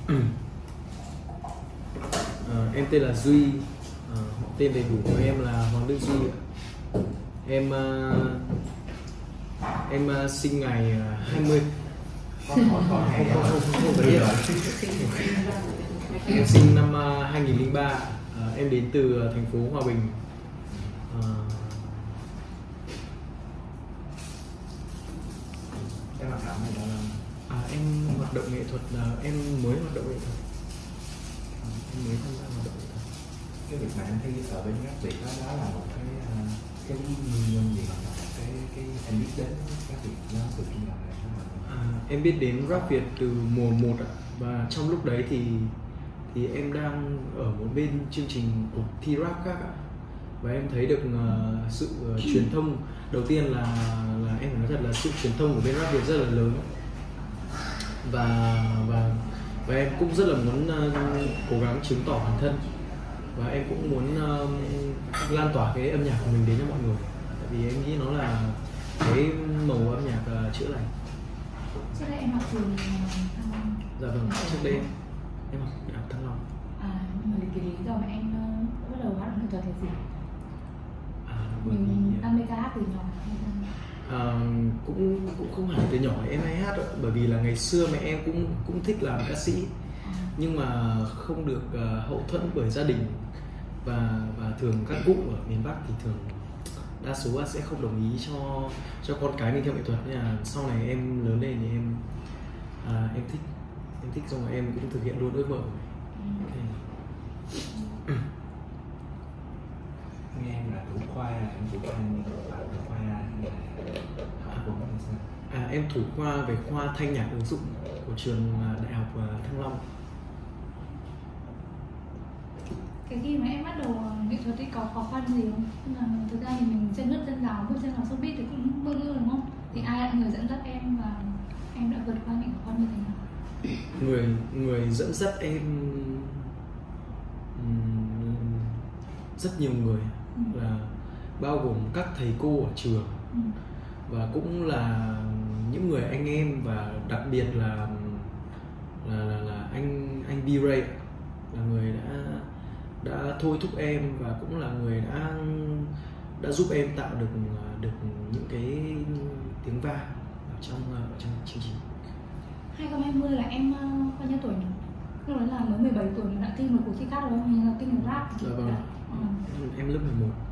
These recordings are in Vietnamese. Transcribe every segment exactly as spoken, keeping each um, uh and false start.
À, em tên là Duy, à, tên đầy đủ của em là Hoàng Đức Duy. Em uh, em uh, sinh ngày uh, hai mươi. Con hỏi con Không không không không phải rồi. Em sinh năm uh, hai nghìn lẻ ba. Uh, em đến từ uh, thành phố Hòa Bình. Uh, Em hoạt động này là à, em hoạt động nghệ thuật là em mới hoạt động nghệ thuật. À, em mới tham gia hoạt động nghệ thuật. cái việc mà em thi ở bên các việc đó, đó là một cái uh, cái nguyên nhân gì hoặc là một cái cái em biết đến các việc nó từ khi nào này? À, em biết đến rap Việt từ mùa một ạ. Và trong lúc đấy thì thì em đang ở một bên chương trình cuộc thi rap khác ạ. Và em thấy được uh, sự uh, truyền thông. Đầu tiên là là em phải nói thật là sự truyền thông của bên rap Việt rất là lớn. Và và và em cũng rất là muốn uh, cố gắng chứng tỏ bản thân. Và em cũng muốn uh, lan tỏa cái âm nhạc của mình đến cho mọi người. Tại vì em nghĩ nó là cái màu âm nhạc uh, chữa lành. Trước đây em học trường Thăng Long. Dạ vâng, trước đây em, em học Đại học Thăng Long. À, nhưng mà cái lý do mà em uh, bắt đầu hát nghệ thuật là gì? À, bởi Mình vì đam mê ca hát từ nhỏ hay sao? à, cũng cũng không hẳn từ nhỏ em hay hát đâu. Bởi vì là ngày xưa mẹ em cũng cũng thích làm ca sĩ, nhưng mà không được uh, hậu thuẫn bởi gia đình. Và và thường các cụ ở miền Bắc thì thường đa số sẽ không đồng ý cho cho con cái mình theo nghệ thuật. Nên là sau này em lớn lên thì em à, em thích em thích xong rồi em cũng thực hiện luôn ước mơ của mình. Okay. Nghe em là thủ khoa, em thủ khoa như là thủ khoa hay là cũng hay sao? À, em thủ khoa về khoa thanh nhạc ứng dụng của trường Đại học Thăng Long. Cái khi mà em bắt đầu nghệ thuật thì có khó khăn gì không? Nhưng mà thực ra thì mình chân nước chân giáo, bước chân vào showbiz thì cũng bơ ngơ đúng không? Thì ai là người dẫn dắt em và em đã vượt qua những khó khăn như thế nào? Người người dẫn dắt em um, rất nhiều người, Ừ. là bao gồm các thầy cô ở trường, Ừ. và cũng là những người anh em, và đặc biệt là là là, là anh anh B-Ray là người đã đã thôi thúc em, và cũng là người đã đã giúp em tạo được được những cái tiếng vang ở trong ở trong chương trình. hai không hai không là em uh, bao nhiêu tuổi nhỉ? Lúc đó là mới mười bảy tuổi mà đã thi một cuộc thi hát rồi, mình là thi một rap thì Dạ vâng. đã. Ừ. Em lớp mười một.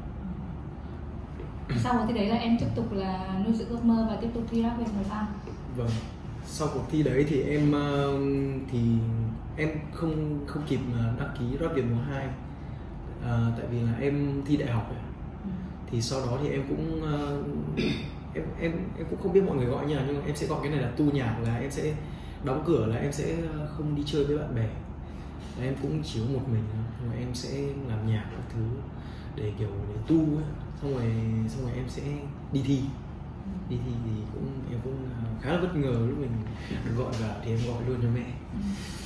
Sau cuộc thi đấy là em tiếp tục là nuôi dưỡng ước mơ và tiếp tục thi rap về một năm. Vâng. Sau cuộc thi đấy thì em uh, thì em không không kịp đăng ký rap Việt mùa hai, à, tại vì là em thi đại học ấy. Ừ. Thì sau đó thì em cũng uh, em em em cũng không biết mọi người gọi như nào, nhưng mà em sẽ gọi cái này là tu nhạc, là em sẽ đóng cửa, là em sẽ không đi chơi với bạn bè, là em cũng chỉ có một mình, rồi em sẽ làm nhạc các thứ để kiểu để tu ấy. xong rồi xong rồi em sẽ đi thi. Đi thi thì cũng em cũng khá là bất ngờ lúc mình được gọi vào thì em gọi luôn cho mẹ. Ừ.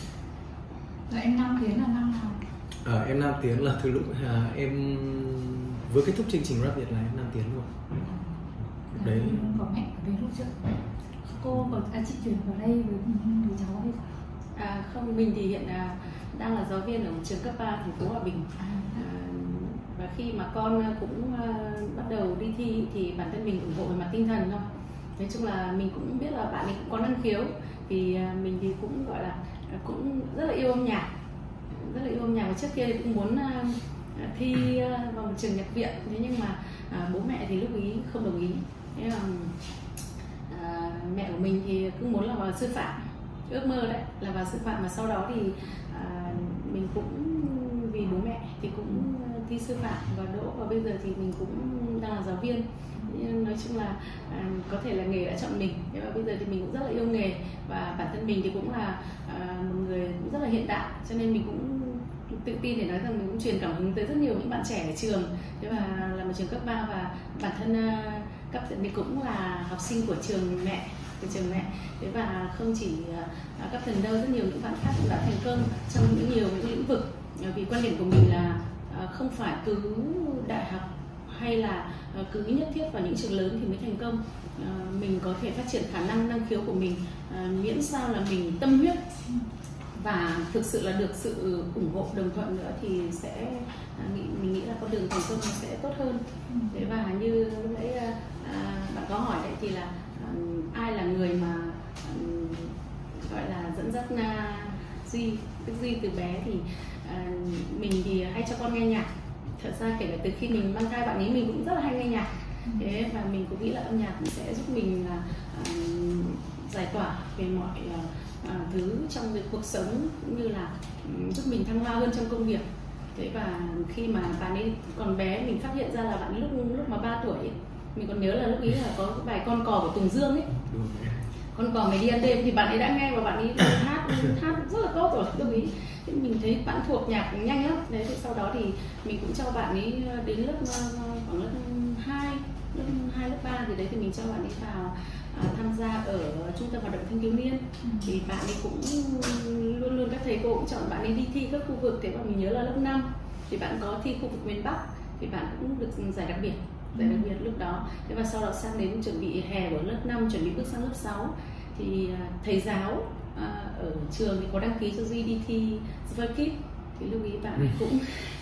Rồi em Nam Tiến là năm nào? À, em Nam Tiến là từ lúc à, em vừa kết thúc chương trình rap Việt là em Nam Tiến luôn. À, Đấy. có mẹ ở đây lúc trước. Cô có à, chị chuyển vào đây với, với cháu hay sao? À, không, mình thì hiện là đang là giáo viên ở một trường cấp ba thành phố Hòa Bình. À, À, và khi mà con cũng uh, bắt đầu đi thi thì bản thân mình ủng hộ về mặt tinh thần thôi. Nói chung là mình cũng biết là bạn ấy cũng có năng khiếu, thì uh, mình thì cũng gọi là uh, cũng rất là yêu âm nhạc, rất là yêu âm nhạc, và trước kia thì cũng muốn uh, thi uh, vào một trường nhạc viện, thế nhưng mà uh, bố mẹ thì lúc ý không đồng ý. Thế là uh, mẹ của mình thì cứ muốn là vào sư phạm, ước mơ đấy là vào sư phạm, mà sau đó thì uh, mình cũng vì bố mẹ thì cũng thi sư phạm và đỗ, và bây giờ thì mình cũng đang là giáo viên. Nói chung là à, có thể là nghề đã chọn mình, nhưng mà bây giờ thì mình cũng rất là yêu nghề, và bản thân mình thì cũng là à, một người cũng rất là hiện đại, cho nên mình cũng tự tin để nói rằng mình cũng truyền cảm hứng tới rất nhiều những bạn trẻ ở trường. Thế và là một trường cấp ba, và bản thân uh, cấp mình cũng là học sinh của trường mẹ, của trường mẹ. Thế và không chỉ uh, cấp thần đâu, rất nhiều những bạn khác cũng đã thành công trong những nhiều những lĩnh vực. Vì quan điểm của mình là không phải cứ đại học hay là cứ nhất thiết vào những trường lớn thì mới thành công. Mình có thể phát triển khả năng năng khiếu của mình, miễn sao là mình tâm huyết và thực sự là được sự ủng hộ đồng thuận nữa thì sẽ à, nghĩ, mình nghĩ là con đường thành công nó sẽ tốt hơn. Thế và như lúc nãy à, bạn có hỏi đấy thì là à, ai là người mà à, gọi là dẫn dắt à, Duy, tức Duy từ bé thì à, mình thì hay cho con nghe nhạc. Thật ra kể cả từ khi mình mang thai bạn ấy mình cũng rất là hay nghe nhạc. Thế và mình cũng nghĩ là âm nhạc sẽ giúp mình là à, giải tỏa về mọi à, thứ trong cái cuộc sống cũng như là um, giúp mình thăng hoa hơn trong công việc. Thế và khi mà bạn ấy còn bé mình phát hiện ra là bạn ấy lúc lúc mà ba tuổi ấy, mình còn nhớ là lúc ấy là có cái bài Con Cò của Tùng Dương ấy, Con Cò Mày Đi Ăn Đêm thì bạn ấy đã nghe và bạn ấy hát hát rất là tốt rồi lúc ấy. Thì mình thấy bạn thuộc nhạc nhanh lắm. Đấy thì sau đó thì mình cũng cho bạn ấy đến lớp khoảng lớp hai, lớp hai lớp ba thì đấy thì mình cho bạn ấy vào à, tham gia ở trung tâm hoạt động thanh thiếu niên. Ừ. Thì bạn ấy cũng luôn luôn các thầy cô cũng chọn bạn ấy đi thi các khu vực. Thế mà mình nhớ là lớp năm thì bạn có thi khu vực miền Bắc thì bạn cũng được giải đặc biệt. Giải đặc biệt lúc đó. Thế và sau đó sang đến chuẩn bị hè của lớp năm, chuẩn bị bước sang lớp sáu thì thầy giáo à, ở trường thì có đăng ký cho Duy đi thi The Voice Kids. Thì lúc ấy bạn ấy cũng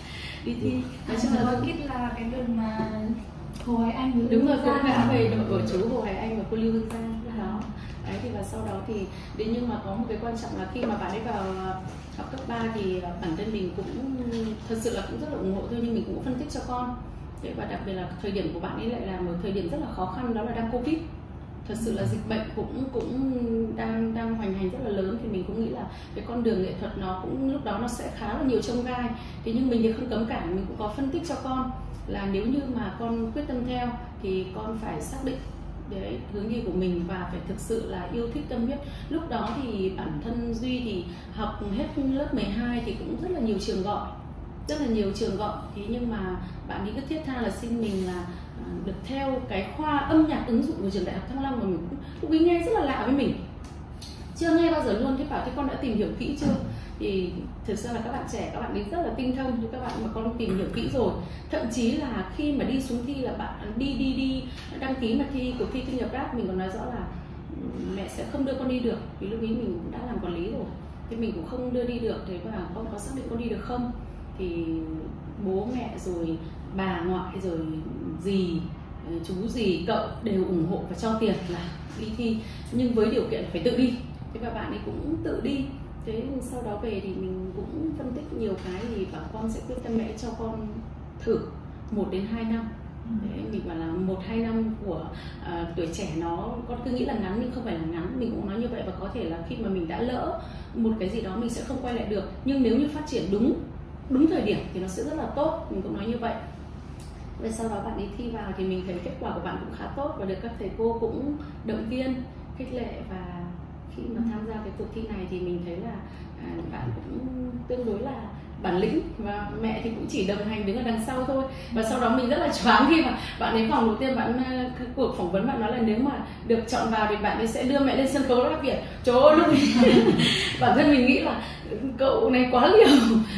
đi thi. Nói chung là The Voice Kids là cái đường mà Hồ Hải Anh với đúng rồi, cũng đã về đội của chú Hồ Hải Anh và cô Lưu Hương Giang lúc đó. Đấy thì và sau đó thì đến nhưng mà có một cái quan trọng là khi mà bạn ấy vào học cấp ba thì bản thân mình cũng thật sự là cũng rất là ủng hộ thôi, nhưng mình cũng phân tích cho con. Đấy, và đặc biệt là thời điểm của bạn ấy lại là một thời điểm rất là khó khăn, đó là đang Covid. Thật sự là dịch bệnh cũng cũng đang đang hoành hành rất là lớn, thì mình cũng nghĩ là cái con đường nghệ thuật nó cũng lúc đó nó sẽ khá là nhiều chông gai. Thế nhưng mình thì không cấm cản, mình cũng có phân tích cho con là nếu như mà con quyết tâm theo thì con phải xác định đấy hướng đi của mình và phải thực sự là yêu thích tâm huyết. Lúc đó thì bản thân Duy thì học hết lớp mười hai thì cũng rất là nhiều trường gọi, rất là nhiều trường gọi. Thế nhưng mà bạn ấy cứ thiết tha là xin mình là được theo cái khoa âm nhạc ứng dụng của trường Đại học Thăng Long, mà mình cũng lúc ấy nghe rất là lạ với mình, chưa nghe bao giờ luôn. Thế bảo thế con đã tìm hiểu kỹ chưa? Thì thực ra là các bạn trẻ, các bạn ấy rất là tinh thông, nhưng các bạn mà con tìm hiểu kỹ rồi, thậm chí là khi mà đi xuống thi là bạn đi đi đi đăng ký mà thi cuộc thi chuyên nghiệp rap, mình còn nói rõ là mẹ sẽ không đưa con đi được, vì lúc ấy mình cũng đã làm quản lý rồi, thì mình cũng không đưa đi được. Thế và con có xác định con đi được không? Thì bố mẹ rồi bà ngoại rồi dì chú dì cậu đều ủng hộ và cho tiền là đi thi, nhưng với điều kiện phải tự đi. Thế và bạn ấy cũng tự đi. Thế sau đó về thì mình cũng phân tích nhiều cái thì bảo con sẽ quyết tâm mẹ cho con thử một đến hai năm. Đấy, mình bảo là một hai năm của uh, tuổi trẻ nó con cứ nghĩ là ngắn nhưng không phải là ngắn, mình cũng nói như vậy. Và có thể là khi mà mình đã lỡ một cái gì đó mình sẽ không quay lại được, nhưng nếu như phát triển đúng đúng thời điểm thì nó sẽ rất là tốt, mình cũng nói như vậy. Và sau đó bạn ấy thi vào thì mình thấy kết quả của bạn cũng khá tốt và được các thầy cô cũng động viên, khích lệ. Và khi mà tham gia cái cuộc thi này thì mình thấy là à, bạn cũng tương đối là bản lĩnh, và mẹ thì cũng chỉ đồng hành đứng ở đằng sau thôi. Và sau đó mình rất là choáng khi mà bạn ấy vòng đầu tiên bạn cuộc phỏng vấn bạn nói là nếu mà được chọn vào thì bạn ấy sẽ đưa mẹ lên sân khấu rap Việt. Trời ơi, lúc bản thân mình nghĩ là cậu này quá liều,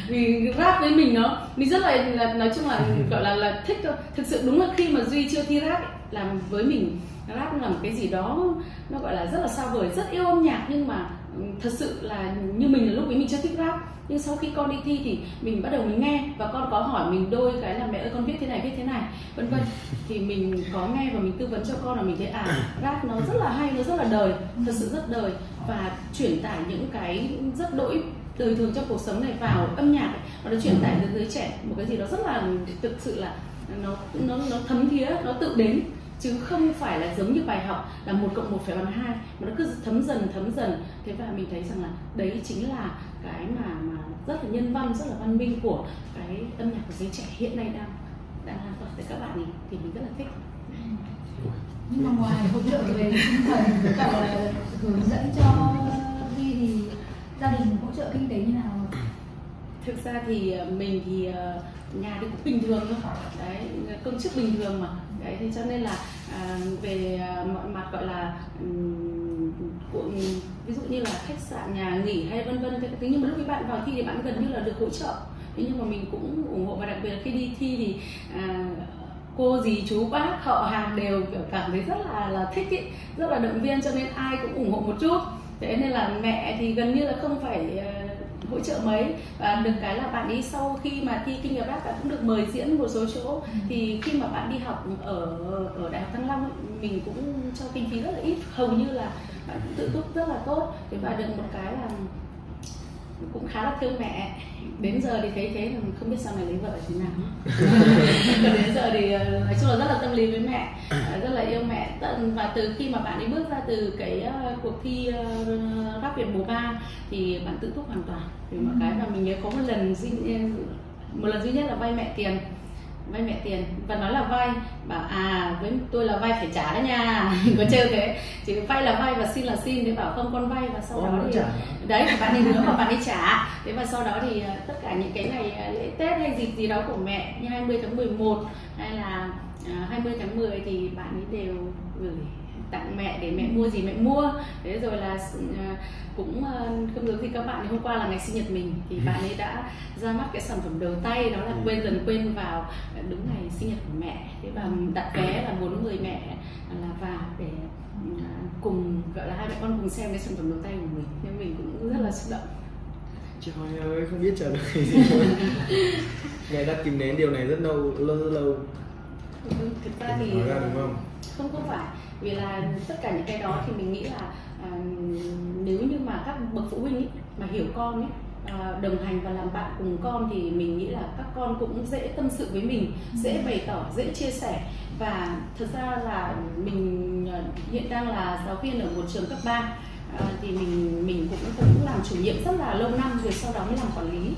vì rap với mình nó mình rất là, là nói chung là gọi là là thích thôi. Thực sự đúng là khi mà Duy chưa thi rap ấy, làm với mình rap là một cái gì đó nó gọi là rất là xa vời, rất yêu âm nhạc, nhưng mà thật sự là như mình là lúc ấy mình chưa thích rap. Nhưng sau khi con đi thi thì mình bắt đầu mình nghe, và con có hỏi mình đôi cái là mẹ ơi con viết thế này viết thế này vân vân, thì mình có nghe và mình tư vấn cho con, là mình thấy à rap nó rất là hay, nó rất là đời, thật sự rất đời, và truyền tải những cái rất đỗi đời thường trong cuộc sống này vào âm nhạc ấy, và nó truyền tải đến giới trẻ một cái gì đó rất là thực sự là nó nó nó thấm thía, nó tự đến, chứ không phải là giống như bài học là một cộng một phải bằng hai, mà nó cứ thấm dần thấm dần. Thế và mình thấy rằng là đấy chính là cái mà mà rất là nhân văn, rất là văn minh của cái âm nhạc của giới trẻ hiện nay đang đang lan tỏa tới các bạn ấy, thì mình rất là thích. Nhưng mà ngoài hỗ trợ về tinh thần với cả là hướng dẫn cho Duy thì gia đình hỗ trợ kinh tế như nào? Thực ra thì mình thì nhà thì cũng bình thường thôi, đấy, công chức bình thường mà, đấy, thế cho nên là à, về mọi mặt gọi là um, của, ví dụ như là khách sạn, nhà nghỉ hay vân vân, thế nhưng mà lúc các bạn vào thi thì bạn gần như là được hỗ trợ. Thế nhưng mà mình cũng ủng hộ, và đặc biệt là khi đi thi thì à, cô dì chú bác họ hàng đều kiểu cảm thấy rất là là thích ý, rất là động viên, cho nên ai cũng ủng hộ một chút. Thế nên là mẹ thì gần như là không phải hỗ trợ mấy. Và được cái là bạn ấy sau khi mà thi King of Rap bạn cũng được mời diễn một số chỗ. Ừ. Thì khi mà bạn đi học ở ở Đại học Thăng Long ấy, mình cũng cho kinh phí rất là ít, hầu như là bạn cũng tự túc rất là tốt. Thì bạn được một cái là cũng khá là thương mẹ. Đến giờ thì thấy thế là không biết sau này lấy vợ thế nào. Đến giờ thì nói chung là rất là tâm lý với mẹ, rất là yêu mẹ. Và từ khi mà bạn ấy bước ra từ cái uh, cuộc thi uh, Rap Việt mùa ba thì bạn tự túc hoàn toàn. Vì một cái mà mình nhớ có một lần duy, một lần duy nhất là vay mẹ tiền, vay mẹ tiền và nói là vay, bảo à với tôi là vay phải trả đó nha. Có trêu thế, chỉ vay là vay và xin là xin. Thế bảo không con vay và sau đó thì trả. Đấy thì bạn ấy hứa và bạn ấy trả. Thế và sau đó thì tất cả những cái ngày lễ Tết hay dịp gì đó của mẹ như hai mươi tháng mười một hay là hai mươi tháng mười thì bạn ấy đều gửi tặng mẹ để mẹ mua gì mẹ mua. Thế rồi là cũng không giống gì các bạn, thì hôm qua là ngày sinh nhật mình thì bạn ấy đã ra mắt cái sản phẩm đầu tay, đó là quên dần quên vào đúng ngày sinh nhật của mẹ. Thế và đặt vé là bốn người mẹ là vào để cùng gọi là hai mẹ con cùng xem cái sản phẩm đầu tay của mình, nên mình cũng rất là xúc động. Trời ơi, không biết trả lời gì luôn. Ngài đã kìm nén điều này rất lâu, lâu rất lâu. Ừ, thực ra thì nói ra đúng không? Không không phải, vì là tất cả những cái đó thì mình nghĩ là à, nếu như mà các bậc phụ huynh ý, mà hiểu con ấy, à, đồng hành và làm bạn cùng con thì mình nghĩ là các con cũng dễ tâm sự với mình, dễ bày tỏ, dễ chia sẻ. Và thật ra là mình hiện đang là giáo viên ở một trường cấp ba. À, thì mình mình cũng cũng làm chủ nhiệm rất là lâu năm rồi, sau đó mới làm quản lý.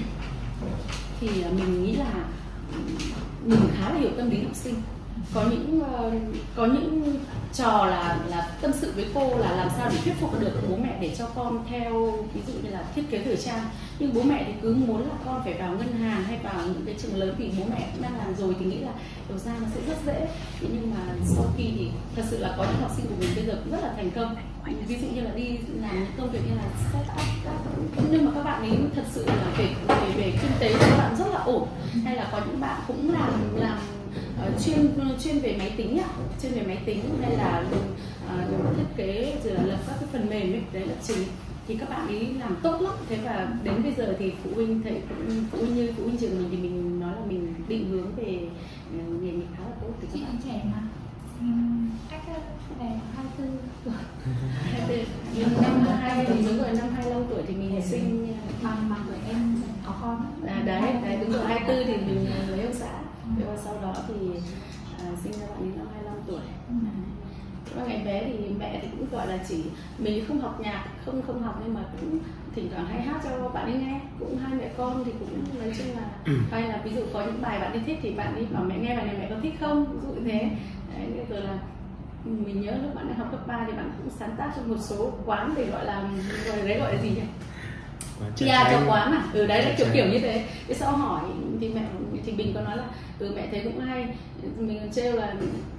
Thì mình nghĩ là mình khá là hiểu tâm lý học sinh. Có những uh, có những trò là là tâm sự với cô là làm sao để thuyết phục được bố mẹ để cho con theo, ví dụ như là thiết kế thời trang. Nhưng bố mẹ thì cứ muốn là con phải vào ngân hàng hay vào những cái trường lớn vì bố mẹ cũng đang làm rồi thì nghĩ là đầu ra nó sẽ rất dễ. Thế nhưng mà sau khi thì thật sự là có những học sinh của mình bây giờ cũng rất là thành công. Ví dụ như là đi làm những công việc như là startup, nhưng mà các bạn ấy thật sự là về về, về kinh tế các bạn rất là ổn. Hay là có những bạn cũng làm làm Uh, chuyên chuyên về máy tính ạ, chuyên về máy tính hay là uh, thiết kế rồi là lập các cái phần mềm ấy, đấy là trình thì các bạn ấy làm tốt lắm. Thế và đến bây giờ thì phụ huynh thấy phụ huynh như phụ huynh trường mình thì mình nói là mình định hướng về nghề nghiệp khá là tốt. Thì chị bạn trẻ mà cách này hai mươi tư tuổi, hai mươi tư năm hai đúng rồi, năm hai mươi lăm tuổi thì mình sinh bằng bằng tuổi em có con. À, đấy đấy đúng rồi, hai mươi tư thì mình lấy ông xã. Và sau đó thì à, sinh ra bạn ấy năm hai mươi lăm tuổi. Và ngày bé thì mẹ thì cũng gọi là chỉ mình không học nhạc, không không học nhưng mà cũng thỉnh thoảng hay hát cho bạn ấy nghe. Cũng hai mẹ con thì cũng nói chung là hay là ví dụ có những bài bạn ấy thích thì bạn ấy bảo mẹ nghe bài này mẹ có thích không, ví dụ như thế. Đấy, rồi là mình nhớ lúc bạn ấy học cấp ba thì bạn cũng sáng tác cho một số quán để gọi là gọi đấy gọi là gì nhỉ? Pia cho quán à? Ừ đấy là kiểu kiểu như thế. Thế sau hỏi thì mẹ thì mình có nói là ừ mẹ thấy cũng hay, mình còn trêu là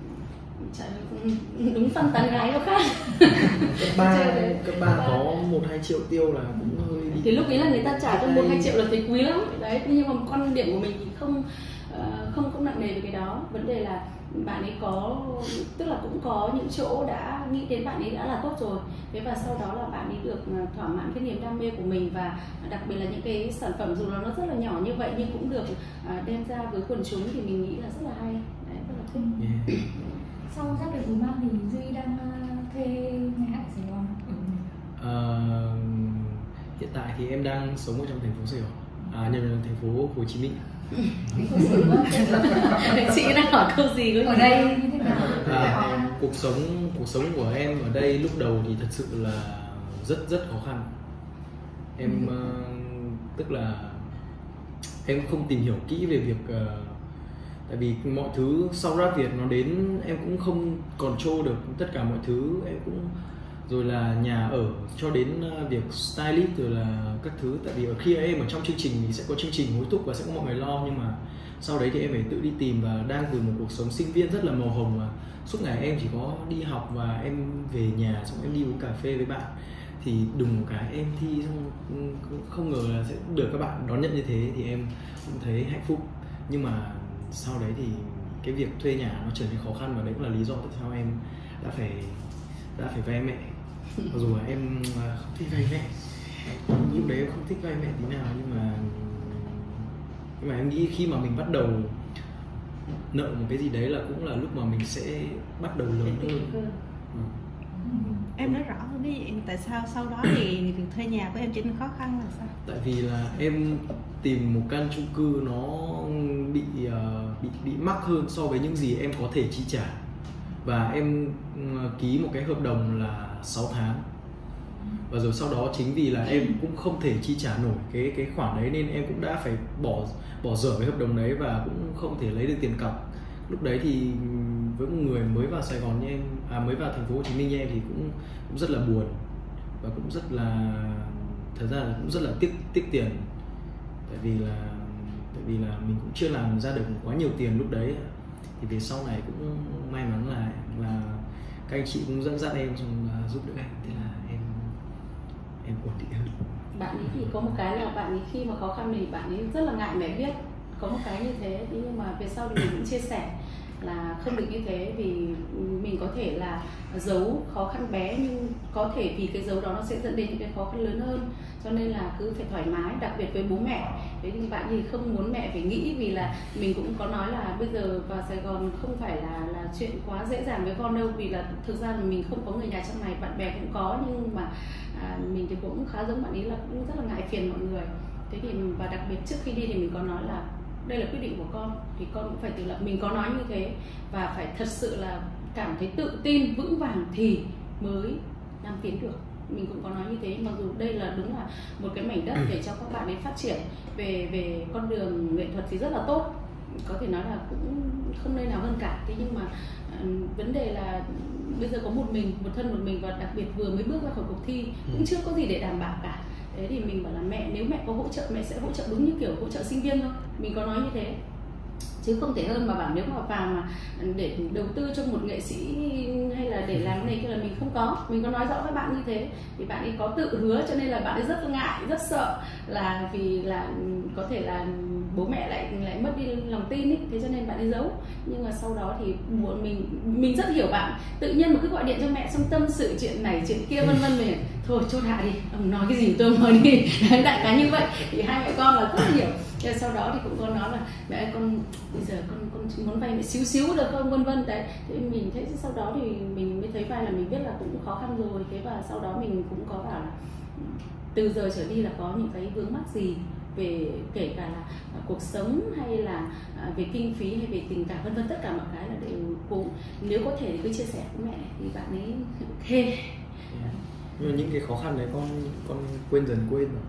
đúng phân tán gái đâu khác. Cấp ba cấp ba có một hai triệu tiêu là cũng hơi đi. Thì lúc ấy là người ta trả cho một hai triệu là thấy quý lắm đấy. Nhưng mà quan điểm của mình thì không uh, không không nặng nề về cái đó. Vấn đề là bạn ấy có, tức là cũng có những chỗ đã nghĩ đến bạn ấy đã là tốt rồi. Thế và sau đó là bạn ấy được thỏa mãn cái niềm đam mê của mình, và đặc biệt là những cái sản phẩm dù là nó rất là nhỏ như vậy nhưng cũng được uh, đem ra với quần chúng thì mình nghĩ là rất là hay. Đấy, rất là thích. Yeah. Sau Rap Việt mùa ba thì Duy đang uh, thuê nhà hát ở Sài Gòn. Uh, hiện tại thì em đang sống ở trong thành phố Sài Gòn, à nhưng là thành phố Hồ Chí Minh. Chị đang hỏi câu gì cơ? Ở đây như thế nào? À, cuộc sống cuộc sống của em ở đây lúc đầu thì thật sự là rất rất khó khăn. Em uh, tức là em không tìm hiểu kỹ về việc uh, tại vì mọi thứ sau Rap Việt nó đến em cũng không control được tất cả mọi thứ, em cũng rồi là nhà ở cho đến việc stylist rồi là các thứ. Tại vì ở khi em ở trong chương trình thì sẽ có chương trình hối thúc và sẽ có mọi người lo, nhưng mà sau đấy thì em phải tự đi tìm và đang từ một cuộc sống sinh viên rất là màu hồng và suốt ngày em chỉ có đi học và em về nhà xong em đi uống cà phê với bạn. Thì đùng một cái em thi xong không ngờ là sẽ được các bạn đón nhận như thế thì em cũng thấy hạnh phúc. Nhưng mà sau đấy thì cái việc thuê nhà nó trở nên khó khăn, và đấy cũng là lý do tại sao em đã phải đã phải vay mẹ. Mặc dù là em không thích vay mẹ lúc đấy em không thích vai mẹ tí nào, nhưng mà nhưng mà em nghĩ khi mà mình bắt đầu nợ một cái gì đấy là cũng là lúc mà mình sẽ bắt đầu lớn hơn. Ừ. Ừ. Em nói rõ hơn đi, vậy tại sao sau đó thì việc thuê nhà của em trở nên khó khăn là sao? Tại vì là em tìm một căn chung cư nó bị uh, bị bị mắc hơn so với những gì em có thể chi trả, và em uh, ký một cái hợp đồng là sáu tháng, và rồi sau đó chính vì là em cũng không thể chi trả nổi cái cái khoản đấy nên em cũng đã phải bỏ bỏ dở cái hợp đồng đấy và cũng không thể lấy được tiền cọc. Lúc đấy thì với một người mới vào Sài Gòn như em, à mới vào thành phố Hồ Chí Minh như em thì cũng cũng rất là buồn và cũng rất là, thật ra là cũng rất là tiếc tiếc tiền, tại vì là tại vì là mình cũng chưa làm ra được quá nhiều tiền lúc đấy. Thì về sau này cũng may mắn là là các anh chị cũng dẫn dắt em, xong giúp đỡ em, thế là em em ổn định hơn. Bạn ấy thì có một cái là bạn ấy khi mà khó khăn thì bạn ấy rất là ngại mẹ biết, có một cái như thế, nhưng mà về sau thì mình cũng chia sẻ là không được như thế, vì mình có thể là giấu khó khăn bé nhưng có thể vì cái giấu đó nó sẽ dẫn đến những cái khó khăn lớn hơn, cho nên là cứ phải thoải mái, đặc biệt với bố mẹ. Thế thì bạn thì không muốn mẹ phải nghĩ, vì là mình cũng có nói là bây giờ vào Sài Gòn không phải là là chuyện quá dễ dàng với con đâu, vì là thực ra là mình không có người nhà trong này, bạn bè cũng có, nhưng mà à, mình thì cũng khá giống bạn ấy là cũng rất là ngại phiền mọi người. Thế thì và đặc biệt trước khi đi thì mình có nói là đây là quyết định của con thì con cũng phải tự lập, mình có nói như thế, và phải thật sự là cảm thấy tự tin vững vàng thì mới nam tiến được. Mình cũng có nói như thế, mặc dù đây là đúng là một cái mảnh đất để cho các bạn ấy phát triển về về con đường nghệ thuật thì rất là tốt, có thể nói là cũng không nơi nào hơn cả. Thế nhưng mà uh, vấn đề là bây giờ có một mình, một thân một mình, và đặc biệt vừa mới bước ra khỏi cuộc thi cũng chưa có gì để đảm bảo cả. Thế thì mình bảo là mẹ, nếu mẹ có hỗ trợ mẹ sẽ hỗ trợ đúng như kiểu hỗ trợ sinh viên thôi, mình có nói như thế, chứ không thể hơn mà bảo nếu mà vào mà để đầu tư cho một nghệ sĩ hay là để làm cái này kia là mình không có. Mình có nói rõ với bạn như thế thì bạn ấy có tự hứa, cho nên là bạn ấy rất ngại, rất sợ là vì là có thể là bố mẹ lại lại mất đi lòng tin ấy, thế cho nên bạn ấy giấu. Nhưng mà sau đó thì buồn, mình mình rất hiểu bạn, tự nhiên mà cứ gọi điện cho mẹ xong tâm sự chuyện này chuyện kia vân vân, mình thôi chốt hạ đi, ông nói cái gì tôi nói đi. Đấy, đại khái như vậy thì hai mẹ con là rất là hiểu. Rồi sau đó thì cũng có nói là mẹ ơi, con bây giờ con con muốn vay mẹ xíu xíu được không, vân vân. Đấy, thế mình thấy sau đó thì mình mới thấy vai là mình biết là cũng khó khăn rồi. Thế và sau đó mình cũng có bảo là từ giờ trở đi là có những cái vướng mắc gì về kể cả là cuộc sống hay là về kinh phí hay về tình cảm vân vân, tất cả mọi cái là đều cũng nếu có thể thì cứ chia sẻ với mẹ thì bạn ấy ok. Yeah. Nhưng mà những cái khó khăn đấy con con quên dần quên rồi.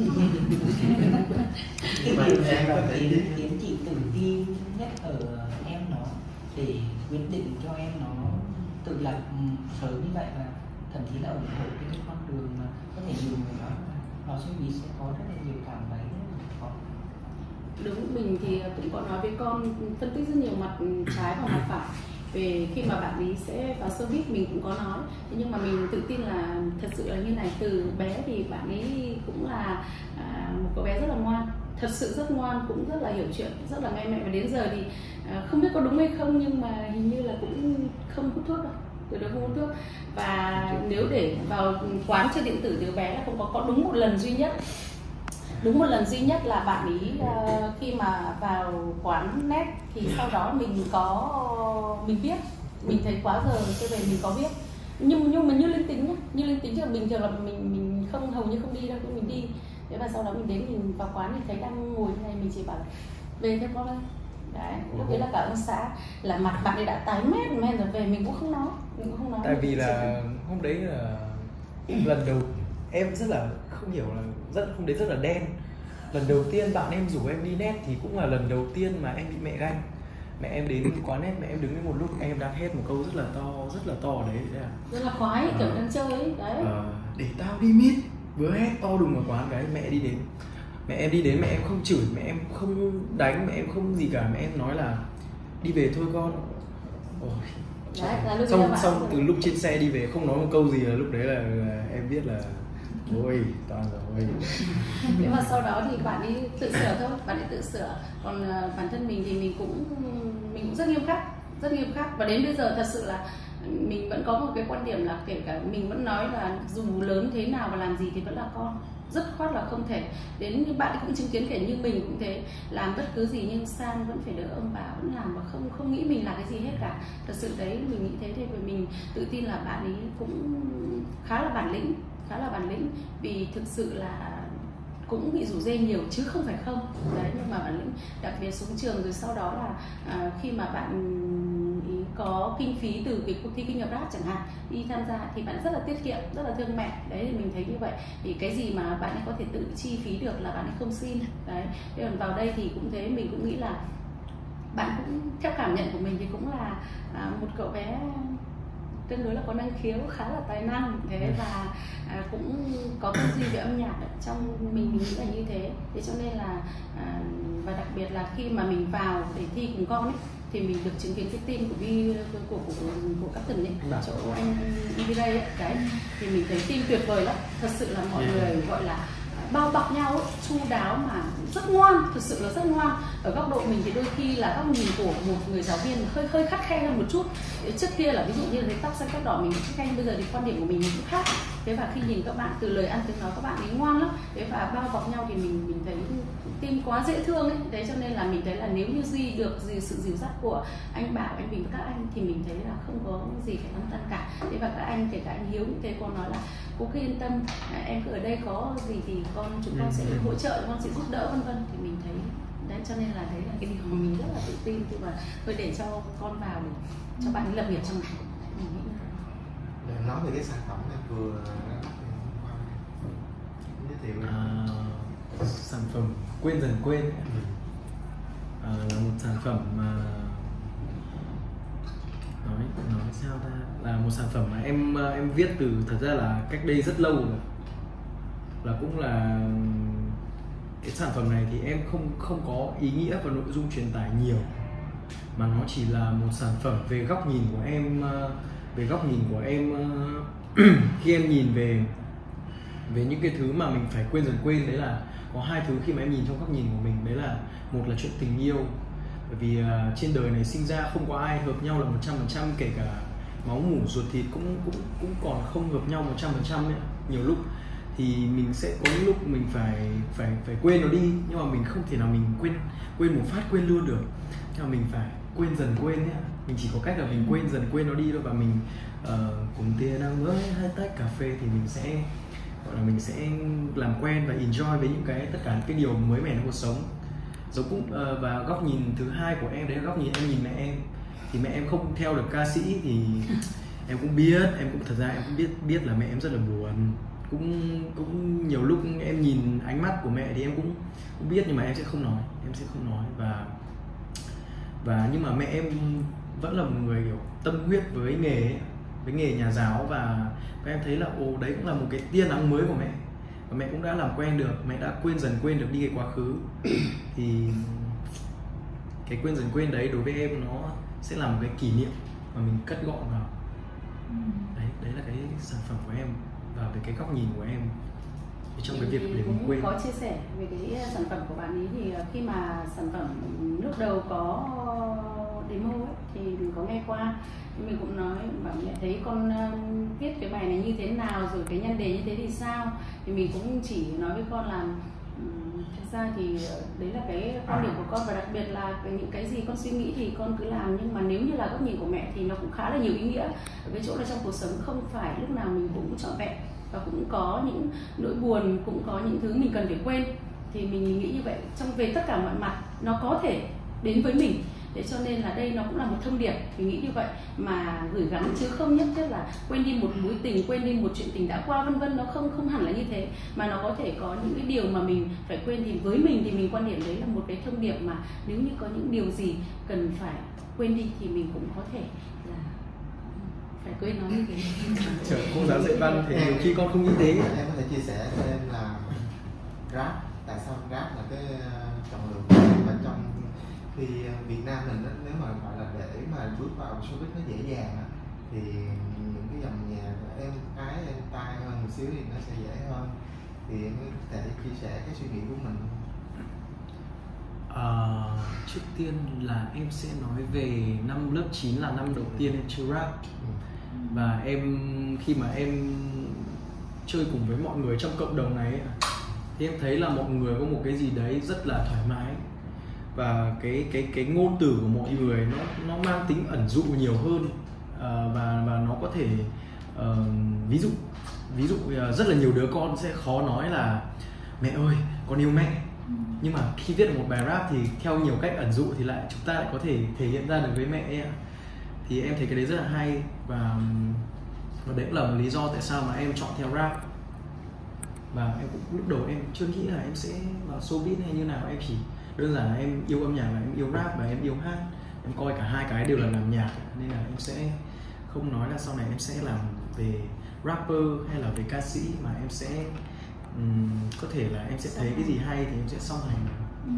Cái điều gì mà khiến khiến chị tự tin nhất ở em nó để quyết định cho em nó tự lập sớm như vậy, và thậm chí là ủng hộ cái con đường mà có thể nhiều người nói là nó sẽ bị sẽ có rất là nhiều cảm thấy khó. Đúng, mình thì cũng có nói với con, phân tích rất nhiều mặt trái và mặt phải về khi mà bạn ấy sẽ vào showbiz, mình cũng có nói. Thế nhưng mà mình tự tin là thật sự là như này, từ bé thì bạn ấy cũng là à, một cô bé rất là ngoan, thật sự rất ngoan, cũng rất là hiểu chuyện, rất là nghe mẹ, và đến giờ thì à, không biết có đúng hay không nhưng mà hình như là cũng không hút thuốc đâu, từ đó không hút thuốc. Và nếu để vào quán chơi điện tử từ bé là không có, có đúng một lần duy nhất đúng một lần duy nhất là bạn ý uh, khi mà vào quán net thì sau đó mình có mình biết, mình thấy quá giờ tôi về mình có biết, nhưng nhưng mà như linh tính nhá, như linh tính chứ bình thường là mình mình không hầu như không đi đâu, mình đi. Thế và sau đó mình đến mình vào quán thì thấy đang ngồi như này, mình chỉ bảo về theo con ơi. Đấy, lúc đấy là cả ông xã là mặt bạn ấy đã tái mét men rồi, về mình cũng không nói, mình cũng không nói. Tại vì là hôm đấy là lần đầu em rất là không hiểu, là rất hôm đấy rất là đen. Lần đầu tiên bạn em rủ em đi net thì cũng là lần đầu tiên mà em bị mẹ ganh. Mẹ em đến quán net, mẹ em đứng đến một lúc em đang hét một câu rất là to, rất là to ở đấy, đấy à. Rất là khoái, kiểu đang chơi ấy, đấy. À, để tao đi mít, vừa hét to đùng ở quán cái mẹ đi đến. Mẹ em đi đến, mẹ em không chửi, mẹ em không đánh, mẹ em không gì cả, mẹ em nói là đi về thôi con. Ôi. Đấy, là lúc xong xong từ lúc trên xe đi về không nói một câu gì là lúc đấy là, là em biết là ôi toàn rồi. Nhưng mà sau đó thì bạn ấy tự sửa thôi, bạn ấy tự sửa. Còn uh, bản thân mình thì mình cũng mình cũng rất nghiêm khắc, rất nghiêm khắc, và đến bây giờ thật sự là mình vẫn có một cái quan điểm là kể cả mình vẫn nói là dù lớn thế nào và làm gì thì vẫn là con, rất khoát là không thể. Đến như bạn cũng chứng kiến, kể như mình cũng thế, làm bất cứ gì nhưng San vẫn phải đỡ ông bà, vẫn làm và không không nghĩ mình là cái gì hết cả. Thật sự đấy, mình nghĩ thế, thì mình tự tin là bạn ấy cũng khá là bản lĩnh, khá là bản lĩnh vì thực sự là cũng bị rủ dê nhiều chứ không phải không. Đấy, nhưng mà bản lĩnh, đặc biệt xuống trường rồi sau đó là à, khi mà bạn ý có kinh phí từ cái cuộc thi King of Rap chẳng hạn đi tham gia thì bạn rất là tiết kiệm, rất là thương mẹ. Đấy thì mình thấy như vậy, thì cái gì mà bạn ấy có thể tự chi phí được là bạn ấy không xin. Đấy, còn vào đây thì cũng thế, mình cũng nghĩ là bạn cũng theo cảm nhận của mình thì cũng là à, một cậu bé tương đối là có năng khiếu, khá là tài năng thế, và à, cũng có tư duy về âm nhạc trong mình, mình nghĩ là như thế. Thế cho nên là à, và đặc biệt là khi mà mình vào để thi cùng con ấy, thì mình được chứng kiến cái team của Vi của của của, của Captain ấy, ở chỗ anh Ivray ấy, đấy thì mình thấy team tuyệt vời lắm. Thật sự là mọi người gọi là bao bọc nhau ấy, chu đáo mà rất ngoan, thực sự là rất ngoan. Ở góc độ mình thì đôi khi là góc nhìn của một người giáo viên hơi hơi khắt khe hơn một chút. Trước kia là ví dụ như thấy tóc xanh tóc đỏ mình khắt khe, bây giờ thì quan điểm của mình cũng khác. Thế và khi nhìn các bạn từ lời ăn tiếng nói, các bạn ấy ngoan lắm. Thế và bao bọc nhau thì mình mình thấy team quá dễ thương ấy. Đấy cho nên là mình thấy là nếu như Duy được gì sự dìu dắt của anh Bảo, anh Bình và các anh thì mình thấy là không có gì phải lăn tăn cả. Thế và các anh, kể cả anh Hiếu cũng thế, con nói là cô cứ yên tâm, em cứ ở đây có gì thì con chúng con sẽ hỗ trợ, con sẽ giúp đỡ vân vân. Thì mình thấy đấy, cho nên là đấy là cái điều mà mình rất là tự tin khi mà tôi để cho con vào để cho bạn ấy lập nghiệp trong này. Mình nghĩ là để nói về cái sản phẩm em vừa giới thiệu à, sản phẩm quên dần quên à, là một sản phẩm mà nói nói sao ta, là một sản phẩm mà em em viết từ thật ra là cách đây rất lâu rồi, là cũng là cái sản phẩm này thì em không không có ý nghĩa và nội dung truyền tải nhiều, mà nó chỉ là một sản phẩm về góc nhìn của em, về góc nhìn của em khi em nhìn về về những cái thứ mà mình phải quên dần quên. Đấy là có hai thứ khi mà em nhìn trong góc nhìn của mình, đấy là một là chuyện tình yêu, bởi vì uh, trên đời này sinh ra không có ai hợp nhau là một trăm phần trăm, kể cả máu mủ ruột thịt cũng cũng cũng còn không hợp nhau một trăm phần trăm ấy. Nhiều lúc thì mình sẽ có những lúc mình phải phải phải quên nó đi, nhưng mà mình không thể nào mình quên quên một phát quên luôn được, nhưng mà mình phải quên dần quên ấy. Mình chỉ có cách là mình quên dần quên nó đi thôi, và mình uh, cùng tia đang với hai tách cà phê thì mình sẽ gọi là mình sẽ làm quen và enjoy với những cái tất cả những cái điều mới mẻ trong cuộc sống. Giống cũng uh, và góc nhìn thứ hai của em đấy là góc nhìn em nhìn mẹ em. Thì mẹ em không theo được ca sĩ thì em cũng biết, em cũng thật ra em cũng biết biết là mẹ em rất là buồn. Cũng cũng nhiều lúc em nhìn ánh mắt của mẹ thì em cũng cũng biết, nhưng mà em sẽ không nói, em sẽ không nói và và nhưng mà mẹ em vẫn là một người kiểu tâm huyết với nghề ấy, với nghề nhà giáo, và các em thấy là ồ đấy cũng là một cái tia nắng mới của mẹ, và mẹ cũng đã làm quen được, mẹ đã quên dần quên được đi cái quá khứ. Thì cái quên dần quên đấy đối với em nó sẽ là một cái kỷ niệm mà mình cất gọn vào. Đấy, đấy là cái sản phẩm của em và về cái góc nhìn của em trong cái việc để mình quên. Có chia sẻ về cái sản phẩm của bạn ấy thì khi mà sản phẩm lúc đầu có demo ấy, thì mình có nghe qua, mình cũng nói bảo mẹ thấy con uh, viết cái bài này như thế nào, rồi cái nhan đề như thế thì sao, thì mình cũng chỉ nói với con là um, thực ra thì đấy là cái quan điểm của con, và đặc biệt là cái, những cái gì con suy nghĩ thì con cứ làm, nhưng mà nếu như là góc nhìn của mẹ thì nó cũng khá là nhiều ý nghĩa ở cái chỗ là trong cuộc sống không phải lúc nào mình cũng trọn vẹn, và cũng có những nỗi buồn, cũng có những thứ mình cần phải quên. Thì mình nghĩ như vậy, trong về tất cả mọi mặt nó có thể đến với mình. Thế cho nên là đây nó cũng là một thông điệp, mình nghĩ như vậy, mà gửi gắm chứ không nhất thiết là quên đi một mối tình, quên đi một chuyện tình đã qua vân vân, nó không không hẳn là như thế, mà nó có thể có những cái điều mà mình phải quên. Thì với mình thì mình quan điểm đấy là một cái thông điệp mà nếu như có những điều gì cần phải quên đi thì mình cũng có thể là phải quên nó như thế. Trời, cô giáo dạy văn thì nhiều khi con không nghĩ thế. Em có thể chia sẻ cho em là rap, tại sao rap là cái trọng lượng và trong khi Việt Nam mình đó, nếu mà gọi là để mà bước vào showbiz nó dễ dàng thì những cái dòng nhạc em ái em tai hơn một xíu thì nó sẽ dễ hơn, thì em có thể chia sẻ cái suy nghĩ của mình. À, trước tiên là em sẽ nói về năm lớp chín là năm đầu tiên em chơi rap, và em khi mà em chơi cùng với mọi người trong cộng đồng này ấy, thì em thấy là mọi người có một cái gì đấy rất là thoải mái, và cái cái cái ngôn từ của mọi người nó nó mang tính ẩn dụ nhiều hơn, uh, và và nó có thể uh, ví dụ ví dụ uh, rất là nhiều đứa con sẽ khó nói là mẹ ơi con yêu mẹ, nhưng mà khi viết một bài rap thì theo nhiều cách ẩn dụ thì lại chúng ta lại có thể thể hiện ra được với mẹ ấy. Thì em thấy cái đấy rất là hay, và và đấy cũng là một lý do tại sao mà em chọn theo rap. Và em cũng lúc đầu em chưa nghĩ là em sẽ vào showbiz hay như nào, em chỉ đơn giản là em yêu âm nhạc và em yêu rap và em yêu hát, em coi cả hai cái đều là làm nhạc, nên là em sẽ không nói là sau này em sẽ làm về rapper hay là về ca sĩ, mà em sẽ um, có thể là em sẽ thấy cái gì hay thì em sẽ song hành. Ừ.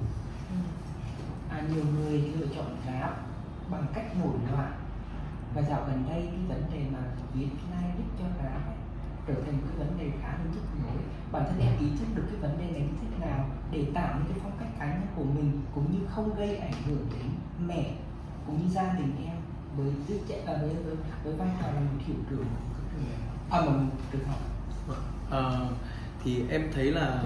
À, nhiều người lựa chọn rap bằng cách nổi loạn, và dạo gần đây cái vấn đề mà viết lyric cho rap ấy, trở thành một cái vấn đề khá là nhức nhối. Bản thân em ý thức được cái vấn đề này như thế nào để tạo những cái phong cách cá nhân của mình, cũng như không gây ảnh hưởng đến mẹ cũng như gia đình em với đứa trẻ, à, với, với, với vai trò là một hiệu trưởng ở một trường học. À, thì em thấy là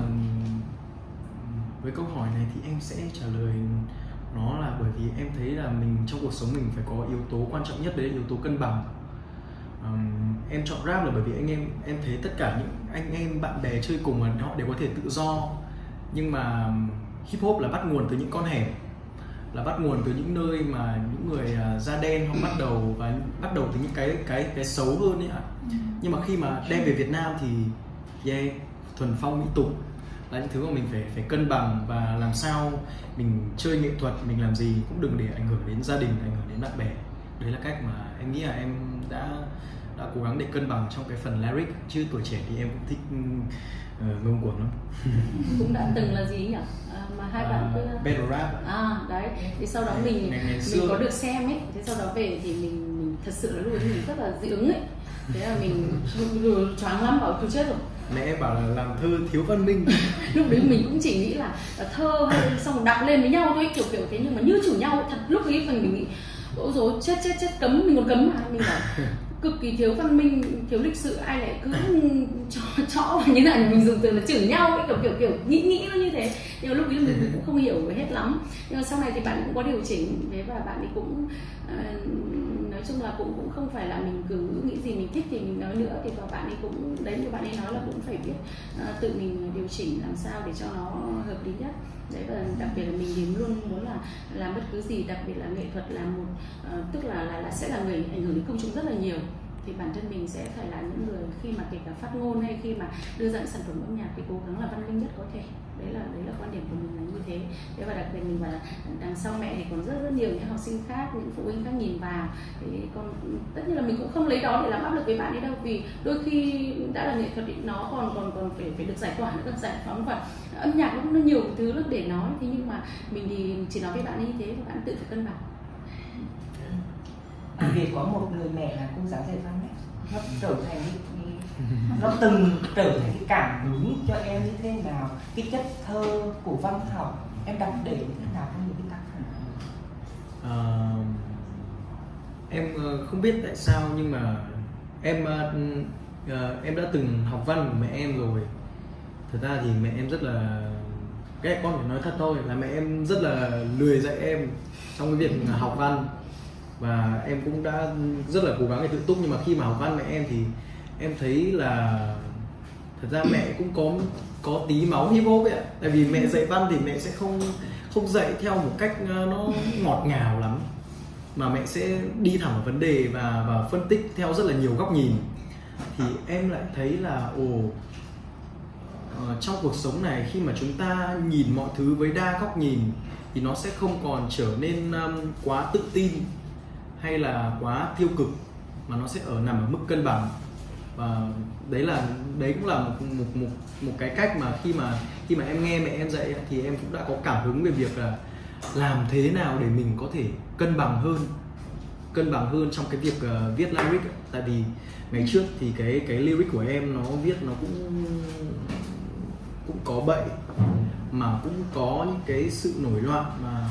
với câu hỏi này thì em sẽ trả lời nó là bởi vì em thấy là mình trong cuộc sống mình phải có yếu tố quan trọng nhất, đấy là yếu tố cân bằng. Um, em chọn rap là bởi vì anh em em thấy tất cả những anh em bạn bè chơi cùng là họ đều có thể tự do, nhưng mà hip hop là bắt nguồn từ những con hẻm, là bắt nguồn từ những nơi mà những người uh, da đen họ bắt đầu, và bắt đầu từ những cái cái cái xấu hơn ấy ạ. Nhưng mà khi mà đem về Việt Nam thì yeah, thuần phong mỹ tục là những thứ mà mình phải phải cân bằng, và làm sao mình chơi nghệ thuật, mình làm gì cũng đừng để ảnh hưởng đến gia đình, ảnh hưởng đến bạn bè. Đấy là cách mà em nghĩ là em đã đã cố gắng để cân bằng trong cái phần lyric, chứ tuổi trẻ thì em cũng thích uh, ngông cuồng lắm. Cũng đã từng là gì nhỉ? À, mà hai bạn cứ uh, battle rap. À đấy, thì sau đó mình ngày, ngày mình có được xem ấy, thế sau đó về thì mình, mình thật sự là lúc ấy mình rất là dị ứng ấy, thế là mình choáng lắm, bảo cứ chết rồi. Mẹ em bảo là làm thơ thiếu văn minh. Lúc đấy mình cũng chỉ nghĩ là, là thơ hay xong đọc lên với nhau thôi, kiểu kiểu thế, nhưng mà như chủ nhau thật. Lúc ấy mình, mình nghĩ ôi dồi chết chết chết, cấm, mình còn cấm mà, mình bảo cực kỳ thiếu văn minh, thiếu lịch sự, ai lại cứ cho chó và như nào mình dùng từ là chửi nhau ấy, kiểu kiểu kiểu nghĩ nghĩ nó như thế. Nhưng mà lúc ấy mình cũng không hiểu hết lắm, nhưng mà sau này thì bạn cũng có điều chỉnh thế, và bạn ấy cũng uh, nói chung là cũng cũng không phải là mình cứ nghĩ gì mình thích thì mình nói nữa, thì và bạn ấy cũng đấy, như bạn ấy nói là cũng phải biết uh, tự mình điều chỉnh làm sao để cho nó hợp lý nhất. Đấy, và đặc biệt là mình thì luôn muốn là làm bất cứ gì, đặc biệt là nghệ thuật là một uh, tức là, là là sẽ là người ảnh hưởng đến công chúng rất là nhiều, thì bản thân mình sẽ phải là những người khi mà kể cả phát ngôn hay khi mà đưa ra những sản phẩm âm nhạc thì cố gắng là văn minh nhất có thể. Đấy là đấy là quan điểm của mình là như thế. Thế và đặc biệt mình bảo là đằng sau mẹ thì còn rất rất nhiều những học sinh khác, những phụ huynh khác nhìn vào, thì còn tất nhiên là mình cũng không lấy đó để làm áp lực với bạn ấy đâu, vì đôi khi đã là nghệ thuật thì nó còn còn còn phải phải được giải tỏa, nó được giải phóng, và âm nhạc nó nhiều thứ lắm để nói. Thế nhưng mà mình thì chỉ nói với bạn ấy như thế, và bạn tự phải cân bằng. À, vì có một người mẹ là cô giáo dạy văn ấy, nó trở thành cái, nó từng trở thành cái cảm hứng cho em như thế nào, cái chất thơ của văn học em đặt để như thế nào trong những cái tác phẩm này? Uh, em không biết tại sao nhưng mà em uh, em đã từng học văn của mẹ em rồi. Thật ra thì mẹ em rất là, cái con phải nói thật thôi, là mẹ em rất là lười dạy em trong cái việc học văn, và em cũng đã rất là cố gắng để tự túc. Nhưng mà khi mà học văn mẹ em thì em thấy là thật ra mẹ cũng có có tí máu hip hop ấy ạ. Tại vì mẹ dạy văn thì mẹ sẽ không không dạy theo một cách nó ngọt ngào lắm, mà mẹ sẽ đi thẳng vào vấn đề và và phân tích theo rất là nhiều góc nhìn. Thì em lại thấy là ồ, uh, trong cuộc sống này khi mà chúng ta nhìn mọi thứ với đa góc nhìn thì nó sẽ không còn trở nên um, quá tự tin hay là quá tiêu cực, mà nó sẽ ở nằm ở mức cân bằng. Và đấy là đấy cũng là một một một một cái cách mà khi mà khi mà em nghe mẹ em dạy thì em cũng đã có cảm hứng về việc là làm thế nào để mình có thể cân bằng hơn cân bằng hơn trong cái việc uh, viết lyric. Tại vì ngày trước thì cái cái lyric của em nó viết nó cũng cũng có bậy, mà cũng có những cái sự nổi loạn, mà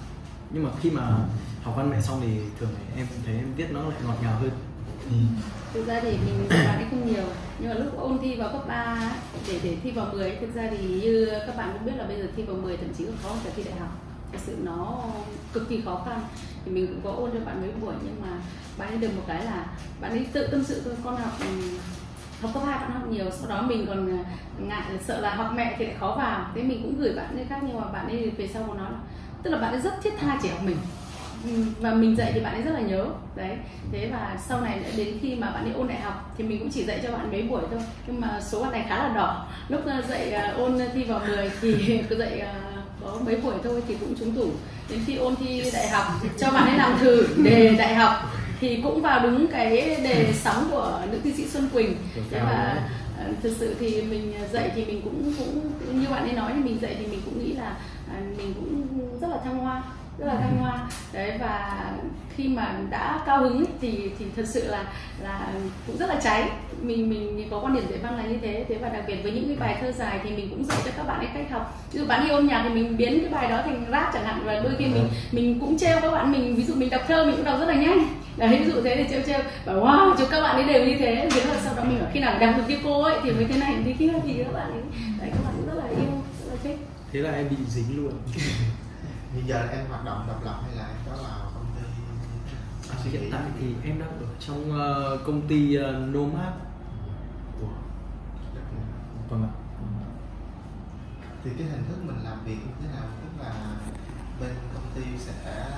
nhưng mà khi mà học văn mẹ xong thì thường em thấy em viết nó lại ngọt ngào hơn. Ừ. Thực ra thì mình bạn ấy không nhiều, nhưng mà lúc ôn thi vào cấp ba để để thi vào mười, thực ra thì như các bạn cũng biết là bây giờ thi vào mười thậm chí còn khó hơn cả thi đại học. Thực sự nó cực kỳ khó khăn. Thì mình cũng có ôn cho bạn mấy buổi, nhưng mà bạn ấy được một cái là bạn ấy tự tâm sự thôi, con học học cấp hai bạn học nhiều, sau đó mình còn ngại là sợ là học mẹ thì lại khó vào, thế mình cũng gửi bạn ấy khác, nhưng mà bạn ấy về sau có nói là tức là bạn ấy rất thiết tha chỉ học mình, và mình dạy thì bạn ấy rất là nhớ đấy. Thế và sau này đến khi mà bạn ấy ôn đại học thì mình cũng chỉ dạy cho bạn mấy buổi thôi, nhưng mà số bạn này khá là đỏ. Lúc dạy ôn thi vào mười thì cứ dạy có mấy buổi thôi thì cũng trúng tủ. Đến khi ôn thi đại học cho bạn ấy làm thử đề đại học thì cũng vào đúng cái đề sóng của nữ thi sĩ Xuân Quỳnh. Thế và thực sự thì mình dạy thì mình cũng cũng như bạn ấy nói, thì mình dạy thì mình cũng nghĩ là mình cũng rất là thăng hoa, rất là thăng hoa đấy. Và khi mà đã cao hứng ấy, thì thì thật sự là là cũng rất là cháy. Mình mình có quan điểm dạy văn là như thế. Thế và đặc biệt với những cái bài thơ dài thì mình cũng dạy cho các bạn ấy cách học. Ví dụ bạn đi ôn nhạc thì mình biến cái bài đó thành rap chẳng hạn, và đôi khi mình mình cũng trêu các bạn. Mình ví dụ mình đọc thơ mình cũng đọc rất là nhanh đấy, ví dụ thế thì trêu trêu bảo wow cho các bạn ấy đều như thế. Thế là sau đó mình bảo khi nào đọc được như cô ấy thì mới thế này thế kia, thì các bạn ấy đấy, các bạn cũng rất là yêu, rất là thích. Thế là em bị dính luôn. Bây giờ em hoạt động độc lập hay là em có vào công ty? Hiện tại thì em đang ở trong uh, công ty uh, Nomad. Wow. Vâng ạ. Thì cái hình thức mình làm việc như thế nào? Tức là bên công ty sẽ